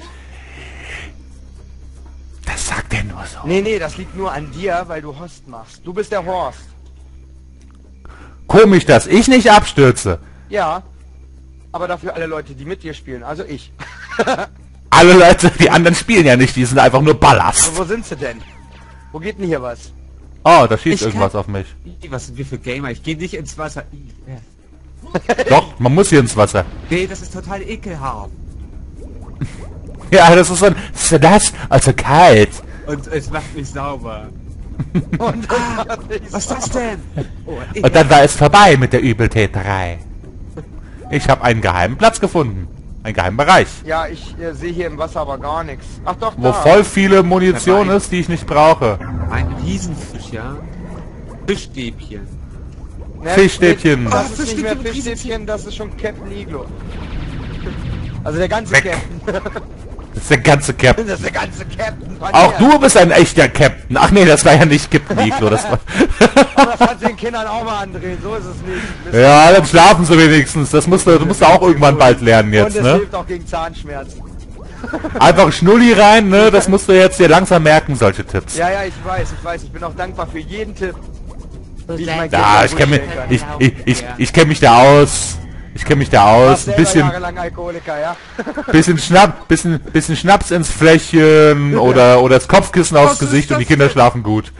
Das sagt er nur so. Nee, das liegt nur an dir, weil du Host machst. Du bist der Horst. Komisch, dass ich nicht abstürze. Ja. Aber dafür alle Leute, die mit dir spielen. Also ich. Alle Leute, die anderen spielen ja nicht, die sind einfach nur Ballast. So, wo sind sie denn? Wo geht denn hier was? Oh, da schießt Ich irgendwas kann- auf mich. Was sind wir für Gamer? Ich gehe nicht ins Wasser. Doch, man muss hier ins Wasser. Nee, das ist total ekelhaft. Ja, das ist so ein... Also kalt. Und es macht mich sauber. Und Was ist das denn? Oh, Und dann war es vorbei mit der Übeltäterei. Ich habe einen geheimen Platz gefunden. Einen geheimen Bereich. Ja, ich sehe hier im Wasser aber gar nichts. Ach doch, Wo da. voll viele Munition ist, die ich nicht brauche. ein Riesenfisch, ja? Fischstäbchen. Ne, Fischstäbchen. nee, Das ist Oh, nicht mehr Fischstäbchen. Fischstäbchen, das ist schon Captain Iglo. Also der ganze Weg. Captain. Das ist der ganze Captain. Das ist der ganze Captain. von Auch hier. du bist ein echter Captain. Ach nee, das war ja nicht Captain Iglo. Das war Aber das kannst du den Kindern auch mal andrehen, so ist es nicht. ja, dann schlafen sie wenigstens. Das musst du auch irgendwann bald lernen Und jetzt, es ne? hilft auch gegen Zahnschmerzen. Einfach Schnulli rein, ne? Das musst du jetzt dir langsam merken, solche Tipps. Ja, ich weiß. Ich bin auch dankbar für jeden Tipp. Wie ich mein Ja, Kind ich kenne mich, ruhig stellen kann. ich kenne mich da aus. Ich kenne mich da Warst aus. Ein selber bisschen, jahrelang Alkoholiker, ja? bisschen Schnaps ins Fläschchen oder das Kopfkissen aufs Was ist Gesicht und die das Kinder denn? schlafen gut.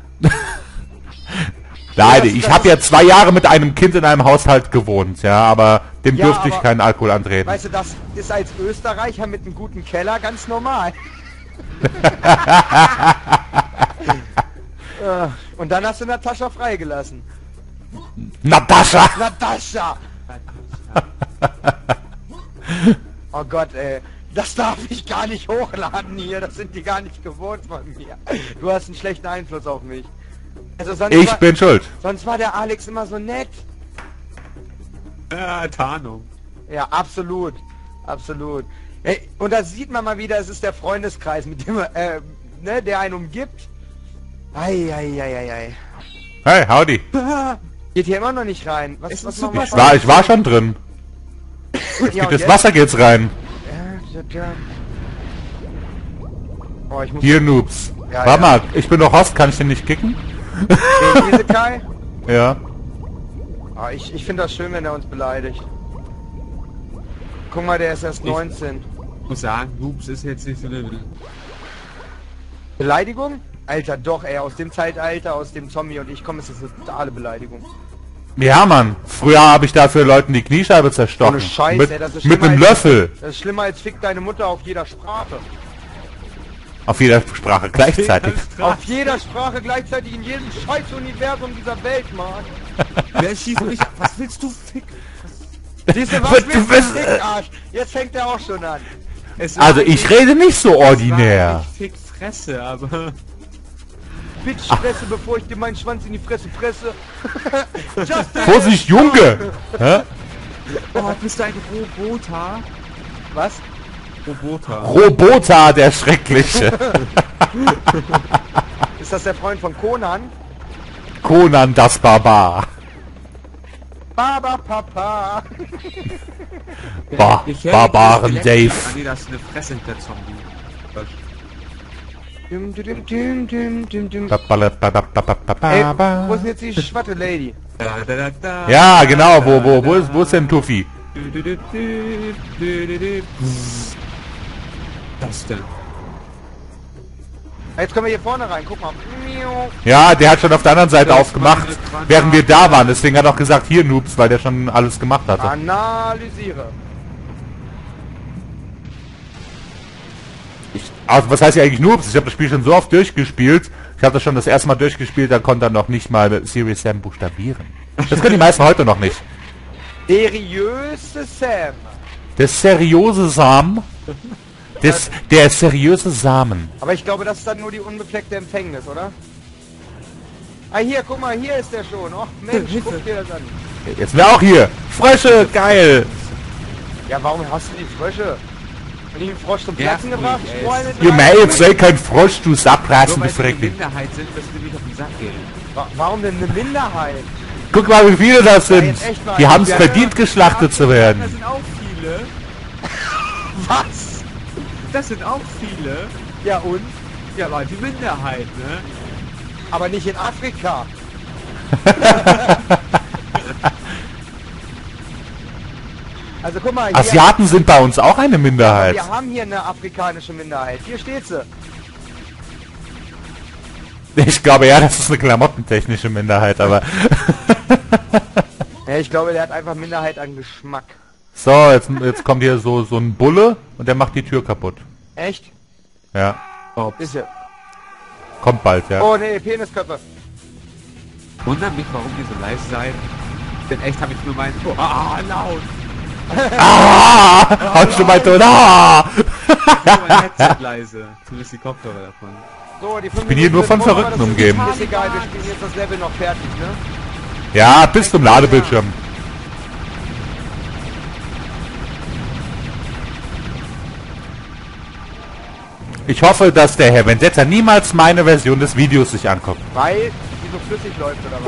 Nein, ich habe ja 2 Jahre mit einem Kind in einem Haushalt gewohnt, ja, aber dem Ja, durfte ich aber- keinen Alkohol antreten. Weißt du, das ist als Österreicher mit einem guten Keller ganz normal. Und dann hast du Natascha freigelassen. Natascha! Natascha! Oh Gott, ey. Das darf ich gar nicht hochladen hier. Das sind die gar nicht gewohnt von mir. Du hast einen schlechten Einfluss auf mich. Also Ich bin schuld. sonst war der Alex immer so nett. Tarnung. Ja, absolut. Absolut. Ey, und da sieht man mal wieder, es ist der Freundeskreis, mit dem ne, der einen umgibt. Ei. Hey, howdy. Geht hier immer noch nicht rein. Was Es ist machen wir super Ich war schon drin. ja, und Das jetzt? Wasser geht's rein. Ja. Oh, ich muss Hier, Noobs. Ja, Warte mal, ich bin doch Host, kann ich den nicht kicken? Den Isekai? Ja. Ah, ich finde das schön, wenn er uns beleidigt. Guck mal, der ist erst 19. Ich muss sagen, Noobs ist jetzt nicht so eine... Beleidigung? Alter, doch, ey, aus dem Zeitalter, aus dem Zombie und ich komme, ist das eine totale Beleidigung. Ja, Mann. Früher habe ich dafür Leuten die Kniescheibe zerstochen. Ohne Scheiß, mit, ey, das ist mit schlimmer einem als- Löffel. Das ist schlimmer als fick deine Mutter auf jeder Sprache. Auf jeder Sprache gleichzeitig. Auf jeder Sprache gleichzeitig in jedem Scheiß-Universum dieser Welt, Mann. Wer schießt mich ab? Was willst du ficken? Siehst du, was Du willst bist- du, Dickarsch? Jetzt fängt er auch schon an. Also ich rede nicht so ordinär. Ich fick Fresse, aber... Bitch-Fresse, bevor ich dir meinen Schwanz in die Fresse fresse. Just Vorsicht, Junge! Hä? Oh, bist du ein Roboter? Was? Roboter. Robota, der Schreckliche. Ist das der Freund von Conan? Conan, das Barbar. Baba Papa. Bah, Ich höre Barbaren dieses Dave. Elektro- Ah, nee, das ist eine Fresse hinter Zombie. Was? Dum, dum, dum, dum, dum, dum. Ba, ba, ba, ba, ba, ba, ba, Ey, ba. wo ist denn jetzt die schwatte Lady? Da, da, da, da, Ja, genau, wo ist denn Tuffy? Was denn? Jetzt können wir hier vorne rein, guck mal. Miau. Ja, der hat schon auf der anderen Seite Das aufgemacht, war eine Granate. während wir da waren. Deswegen hat er auch gesagt, hier Noobs, weil der schon alles gemacht hatte. Analysiere. Also, was heißt hier eigentlich Noobs? Ich habe das Spiel schon so oft durchgespielt. Ich habe das schon das erste Mal durchgespielt, da konnte er noch nicht mal Serious Sam buchstabieren. Das können die meisten heute noch nicht. Seriöse Sam. Der seriöse Samen. Der seriöse Samen. Aber ich glaube, das ist dann nur die unbefleckte Empfängnis, oder? Ah, hier, guck mal, hier ist der schon. Och, Mensch, Hilfe. guck dir das an. Jetzt wäre auch hier. Frösche, geil. Ja, warum hast du die Frösche? Wenn ich einen Frosch zum Ja, Platzen gebracht? ey. Strohhalm mit Ihr rein? Mädels, sei kein Frosch, du Sabratzen, Nur weil sie eine befrecklich. Minderheit sind, dass wir nicht auf den Sack gehen. Warum denn eine Minderheit? Guck mal, wie viele das sind. jetzt echt mal. Die haben es Ja. verdient, geschlachtet zu Das werden. sind auch viele. Was? Das sind auch viele. Ja und? Ja, aber die Minderheit, ne? Aber nicht in Afrika. Also guck mal, hier, Asiaten sind bei uns auch eine Minderheit. wir haben hier eine afrikanische Minderheit. Hier steht sie. Ich glaube ja, das ist eine klamottentechnische Minderheit, aber... Ja, ich glaube, der hat einfach Minderheit an Geschmack. So, jetzt kommt hier so ein Bulle und der macht die Tür kaputt. Echt? Ja, Ist ja. kommt bald, ja. Oh nee, Penisköpfe. Wundert mich, warum ihr so leise seid. Denn echt habe ich nur meinen... Oh, laut! Ah! Hast du mein Ton? Ah! Nur mein Headset leise. Zumindest die Kopfhörer davon. So, die Ich bin hier nur von Verrückten umgeben. Ist egal, wir spielen jetzt das Level noch fertig, ne? Ja, bis zum Ladebildschirm. Ich hoffe, dass der Herr Vendetta niemals meine Version des Videos sich anguckt. Weil die so flüssig läuft oder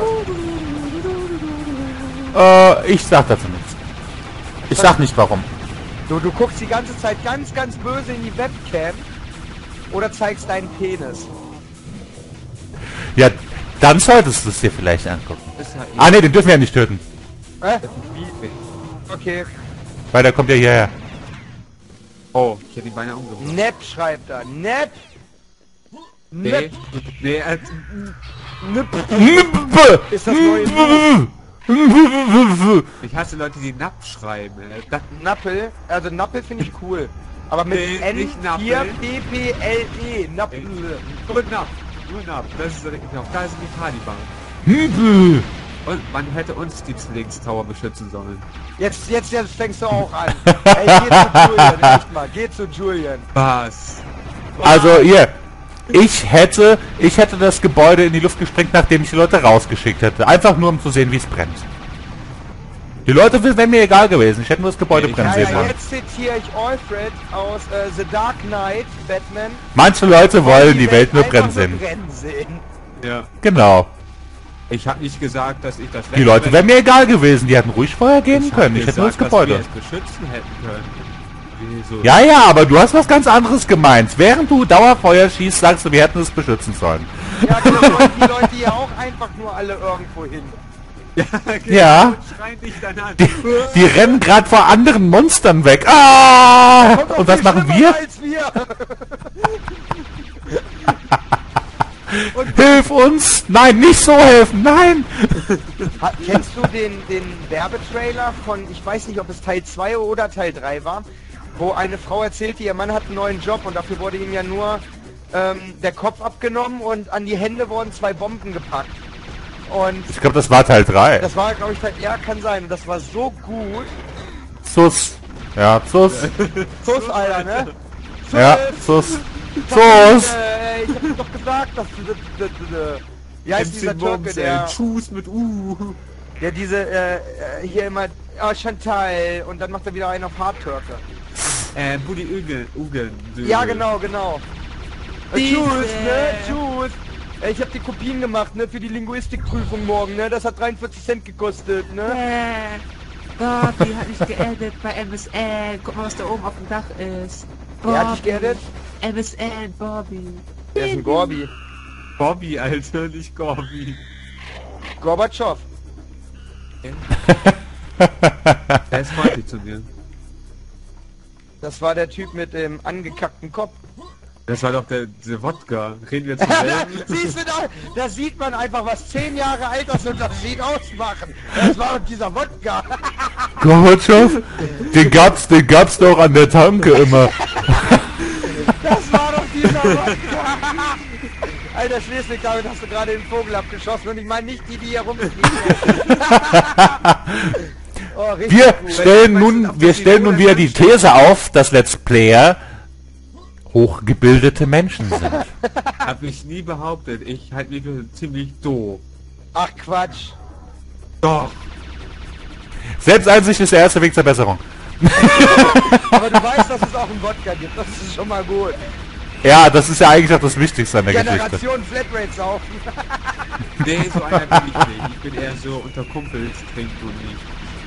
was? Ich sag dazu nichts. Ich sag nicht warum. Du guckst die ganze Zeit ganz, ganz böse in die Webcam oder zeigst deinen Penis. Ja, dann solltest du es dir vielleicht angucken. Ist ja Ah ne, den dürfen wir ja nicht töten. Wie? Okay. Weil der kommt ja hierher. Oh, ich hätte ihn beinahe umgebracht. Nepp schreibt er. Nepp. Nee, Nepp. nee, Ist das neue ich hasse Leute, die Napp schreiben. Das, Nappel. Also Nappel finde ich cool. Aber mit Nee, N nicht 4 Nappel. P P L E. Nappel. nur Napp. Nur Napp. Das ist genau. Da sind die Taliban. Und man hätte uns die Zwillingstower beschützen sollen. Jetzt fängst du auch an. Ey, geh zu Julian, echt mal. Geh zu Julian. Was? Also hier, ich hätte das Gebäude in die Luft gesprengt, nachdem ich die Leute rausgeschickt hätte. Einfach nur, um zu sehen, wie es brennt. Die Leute wären mir egal gewesen. Ich hätte nur das Gebäude Ja, brennen Ja, sehen ja, wollen. jetzt zitiere ich Alfred aus The Dark Knight, Batman. Manche Leute wollen die Welt nur einfach brennen sehen. brennen sehen. Ja. Genau. Ich habe nicht gesagt, dass ich das... Die Leute wären mir egal gewesen. Die hätten ruhig vorher gehen können. Ich hätte nur das dass wir Gebäude. es beschützen hätten können. Wieso? Ja, ja, aber du hast was ganz anderes gemeint. Während du Dauerfeuer schießt, sagst du, wir hätten es beschützen sollen. Ja, das wollen die Leute ja auch einfach nur alle irgendwo hin. Ja, genau, Ja. und schreien dich dann an. Die rennen gerade vor anderen Monstern weg. Ah! Kommt doch Und was viel machen schlimmer wir? als wir. Hilf uns! Nein, nicht so helfen! Nein! Kennst du den Werbetrailer von, ich weiß nicht, ob es Teil 2 oder Teil 3 war, wo eine Frau erzählte, ihr Mann hat einen neuen Job und dafür wurde ihm ja nur der Kopf abgenommen und an die Hände wurden 2 Bomben gepackt. Und Ich glaube, das war Teil 3. das war, glaube ich, Teil, ja, kann sein. Und das war so gut. Zus. Ja, Zus. Sus, Alter, ne? Ja, Zus. Sus. Ich hab dir doch gesagt, dass du... Wie heißt dieser Türke, der Schuss mit diese, hier immer... Oh, Chantal. Und dann macht er wieder einen auf Hardtürke. Buddy Ugen. Ja, genau. Tschüss, ne? Tschüss. Ich habe die Kopien gemacht, ne? Für die Linguistikprüfung morgen, ne? Das hat 43 Cent gekostet, ne? Bobby hat mich geedit bei MSN. Guck mal, was da oben auf dem Dach ist. Wer hat dich geedit? MSN, Bobby. Der ist ein Gorbi. Bobby, Alter, nicht Gorbi. Gorbatschow. Der ist freundlich zu mir. Das war der Typ mit dem angekackten Kopf. Das war doch der Wodka. Reden wir zum selben? Siehst du da sieht man einfach, was 10 Jahre Altersunterschied ausmachen. Das war doch dieser Wodka. Gorbatschow? Den gab's doch an der Tanke immer. Das war doch dieser Wodka. Alter Schleswig, damit hast du gerade den Vogel abgeschossen und ich meine nicht die hier rumfliegen. Oh, richtig Wir gut. stellen nun wieder die These auf, dass Let's Player hochgebildete Menschen sind. Hab ich nie behauptet. Ich halte mich für ziemlich doof. Ach Quatsch. Doch. Selbsteinsicht ist der erste Weg zur Besserung. Aber du weißt, dass es auch einen Wodka gibt. Das ist schon mal gut. Ja, das ist ja eigentlich auch das Wichtigste an der Geschichte. Generation Flatrate saufen. Nee, so einer bin ich nicht. Ich bin eher so unter Kumpels trinken und nicht.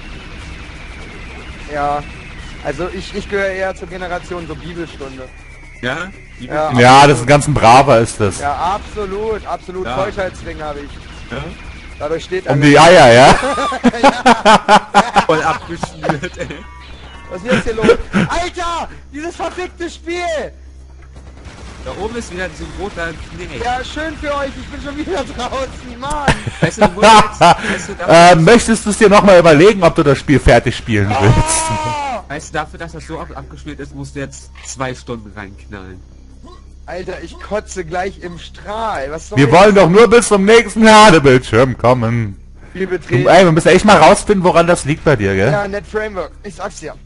Ja. Also ich gehöre eher zur Generation so Bibelstunde. Ja? Die Ja. Ja, das ist ein ganz braver ist das. Ja, absolut. Ja. Keuschheitsring habe ich. Ja? Dadurch steht Um die Eier, ja? Voll abgeschnürt, ey. Was ist jetzt hier los? Alter! Dieses verfickte Spiel! Da oben ist wieder so ein roter Knecht. Ja, schön für euch. Ich bin schon wieder draußen, Mann. Weißt du, du musst jetzt, weißt du, dafür, Möchtest du es dir nochmal überlegen, ob du das Spiel fertig spielen willst? weißt du, dafür, dass das so abgeschmiert ist, musst du jetzt 2 Stunden reinknallen. Alter, ich kotze gleich im Strahl. Was soll Wir wollen doch nur bis zum nächsten Ladebildschirm kommen. Spiel Du, betreten? ey, wir müssen echt mal rausfinden, woran das liegt bei dir, gell? Ja, Net Framework. Ich sag's dir.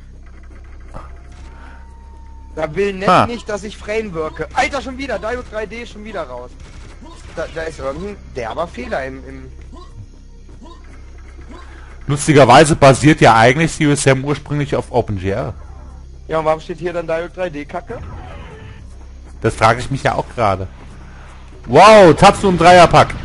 Da will Net Ha. nicht, dass ich Frameworke. Alter, schon wieder. Diode 3D schon wieder raus. Da ist irgendein derber Fehler im... Lustigerweise basiert ja eigentlich CSM ursprünglich auf OpenGL. Ja, und warum steht hier dann Diode 3D Kacke? Das frage ich mich ja auch gerade. Wow, Tatsu im Dreierpack.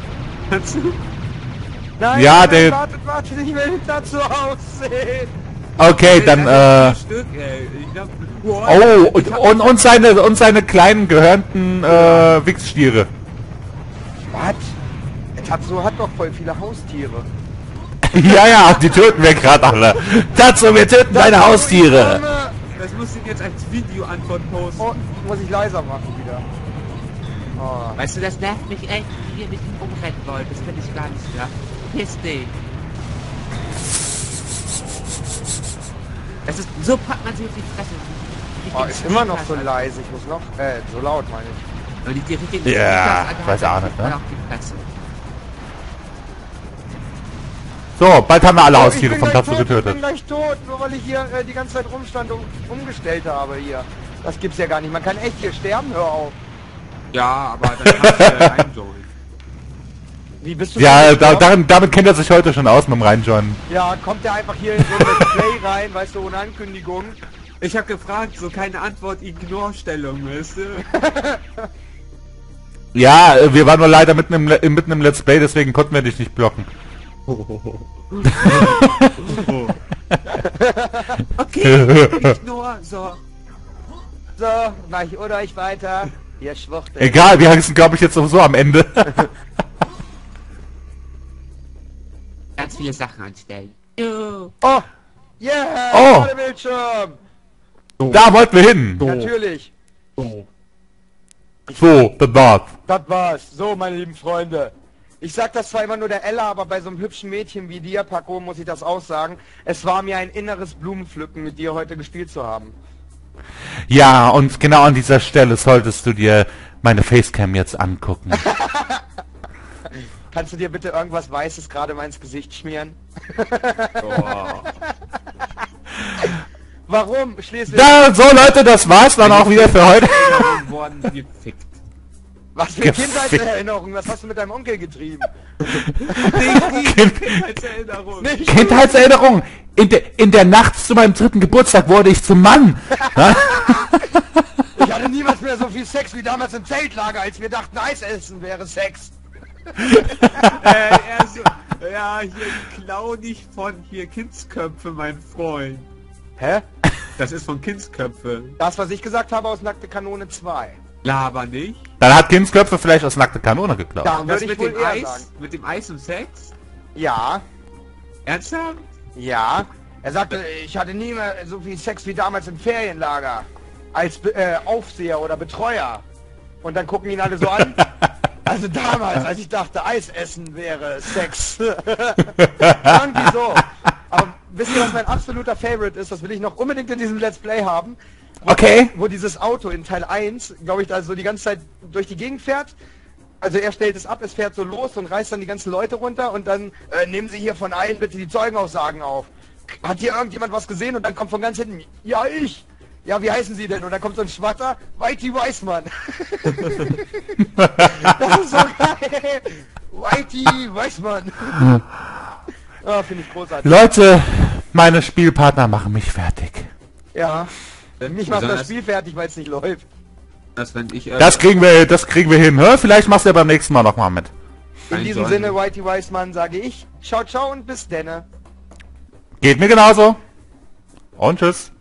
Nein, Ja, nein, der- wartet, ich will dazu aussehen. Okay, dann, Stück, ey. Ich glaub, oh, und seine kleinen gehörnten, Wichsstiere. Was? Der Tatsu hat doch voll viele Haustiere. Ja, die töten wir gerade alle. Tatsu, wir töten deine Haustiere. das musst du jetzt als Videoantwort posten. Oh, muss ich leiser machen wieder. Oh. Weißt du, das nervt mich echt, wie ihr mit ihm umrennen wollt. Das finde ich gar nicht klar. Piss dich. Das ist, so packt man sie auf die Fresse. Ich Oh, bin ist immer noch so Alter. leise. Ich muss noch, so laut meine ich. Weil die richtigen Ja, Alter, weiß auch nicht, halt ne? auf die Fresse. So, bald haben wir alle Ich Haustiere bin vom gleich Tatsu tot, Ich getötet. bin gleich tot, nur weil ich hier die ganze Zeit rumstand und umgestellt habe hier. Das gibt's ja gar nicht. Man kann echt hier sterben, hör auf. Ja, aber dann kannst du ja reinjoinen. Wie bist du Ja, schon gestorben? damit kennt er sich heute schon aus mit dem Reinjoinen. Ja, kommt der einfach hier in so ein Let's Play rein, weißt du, ohne Ankündigung. Ich hab gefragt, so keine Antwort, Ignore-Stellung, weißt du? Ja, wir waren nur leider mitten im Let's Play, deswegen konnten wir dich nicht blocken. Oh. Okay, nicht nur, so. So, mach ich oder ich weiter. Ihr Schwuchtel. Egal, wir sind glaube ich jetzt sowieso am Ende. Ganz viele Sachen anstellen. Jo. Oh! Yeah! Oh. Voller Bildschirm! Da wollten wir hin. Natürlich. So, das war's. Das war's. So, meine lieben Freunde. Ich sag das zwar immer nur der Ella, aber bei so einem hübschen Mädchen wie dir, Paco, muss ich das auch sagen. Es war mir ein inneres Blumenpflücken, mit dir heute gespielt zu haben. Ja, und genau an dieser Stelle solltest du dir meine Facecam jetzt angucken. Kannst du dir bitte irgendwas Weißes gerade mal ins Gesicht schmieren? Warum? Schleswig. Ja, so Leute, das war's dann auch wieder für heute. worden gefickt. Was für Gefickt. Kindheitserinnerung? Was hast du mit deinem Onkel getrieben? Kindheitserinnerung. Nicht Kindheitserinnerung. In der Nacht zu meinem 3. Geburtstag wurde ich zum Mann. Ich hatte niemals mehr so viel Sex wie damals im Zeltlager, als wir dachten, Eis essen wäre Sex. Ja, hier klau nicht von hier Kindsköpfe, mein Freund. Hä? Das ist von Kindsköpfe. Das, was ich gesagt habe aus Nackte Kanone 2. Laber nicht. Dann hat Kindsköpfe vielleicht aus nackte Kanone geklaut. Da Das würde ich mit wohl dem eher Eis? sagen. Mit dem Eis und Sex? Ja, Ernsthaft? ja. Er sagte, ich hatte nie mehr so viel Sex wie damals im Ferienlager. Als Aufseher oder Betreuer. Und dann gucken ihn alle so an. Also damals, als ich dachte, Eis essen wäre Sex. Irgendwie so. Aber wisst ihr, was mein absoluter Favorite ist? Das will ich noch unbedingt in diesem Let's Play haben. Okay. Wo dieses Auto in Teil 1, glaube ich, da so die ganze Zeit durch die Gegend fährt. Also er stellt es ab, es fährt so los und reißt dann die ganzen Leute runter und dann nehmen Sie hier von allen bitte die Zeugenaussagen auf. Hat hier irgendjemand was gesehen? Und dann kommt von ganz hinten, ja ich. Ja, wie heißen Sie denn? Und dann kommt so ein Schwatter, Whitey Weißmann. Das ist so geil. Whitey Weißmann. Ah, finde ich großartig. Leute, meine Spielpartner machen mich fertig. Ja. Mich macht das Besonders, Spiel fertig, weil es nicht läuft. dass wenn ich Das kriegen wir hin. Hä? Vielleicht machst du ja beim nächsten Mal nochmal mit. In Nein, diesem sollen Sinne, nicht. Whitey Weißmann, sage ich, ciao, ciao und bis denne. Geht mir genauso. Und tschüss.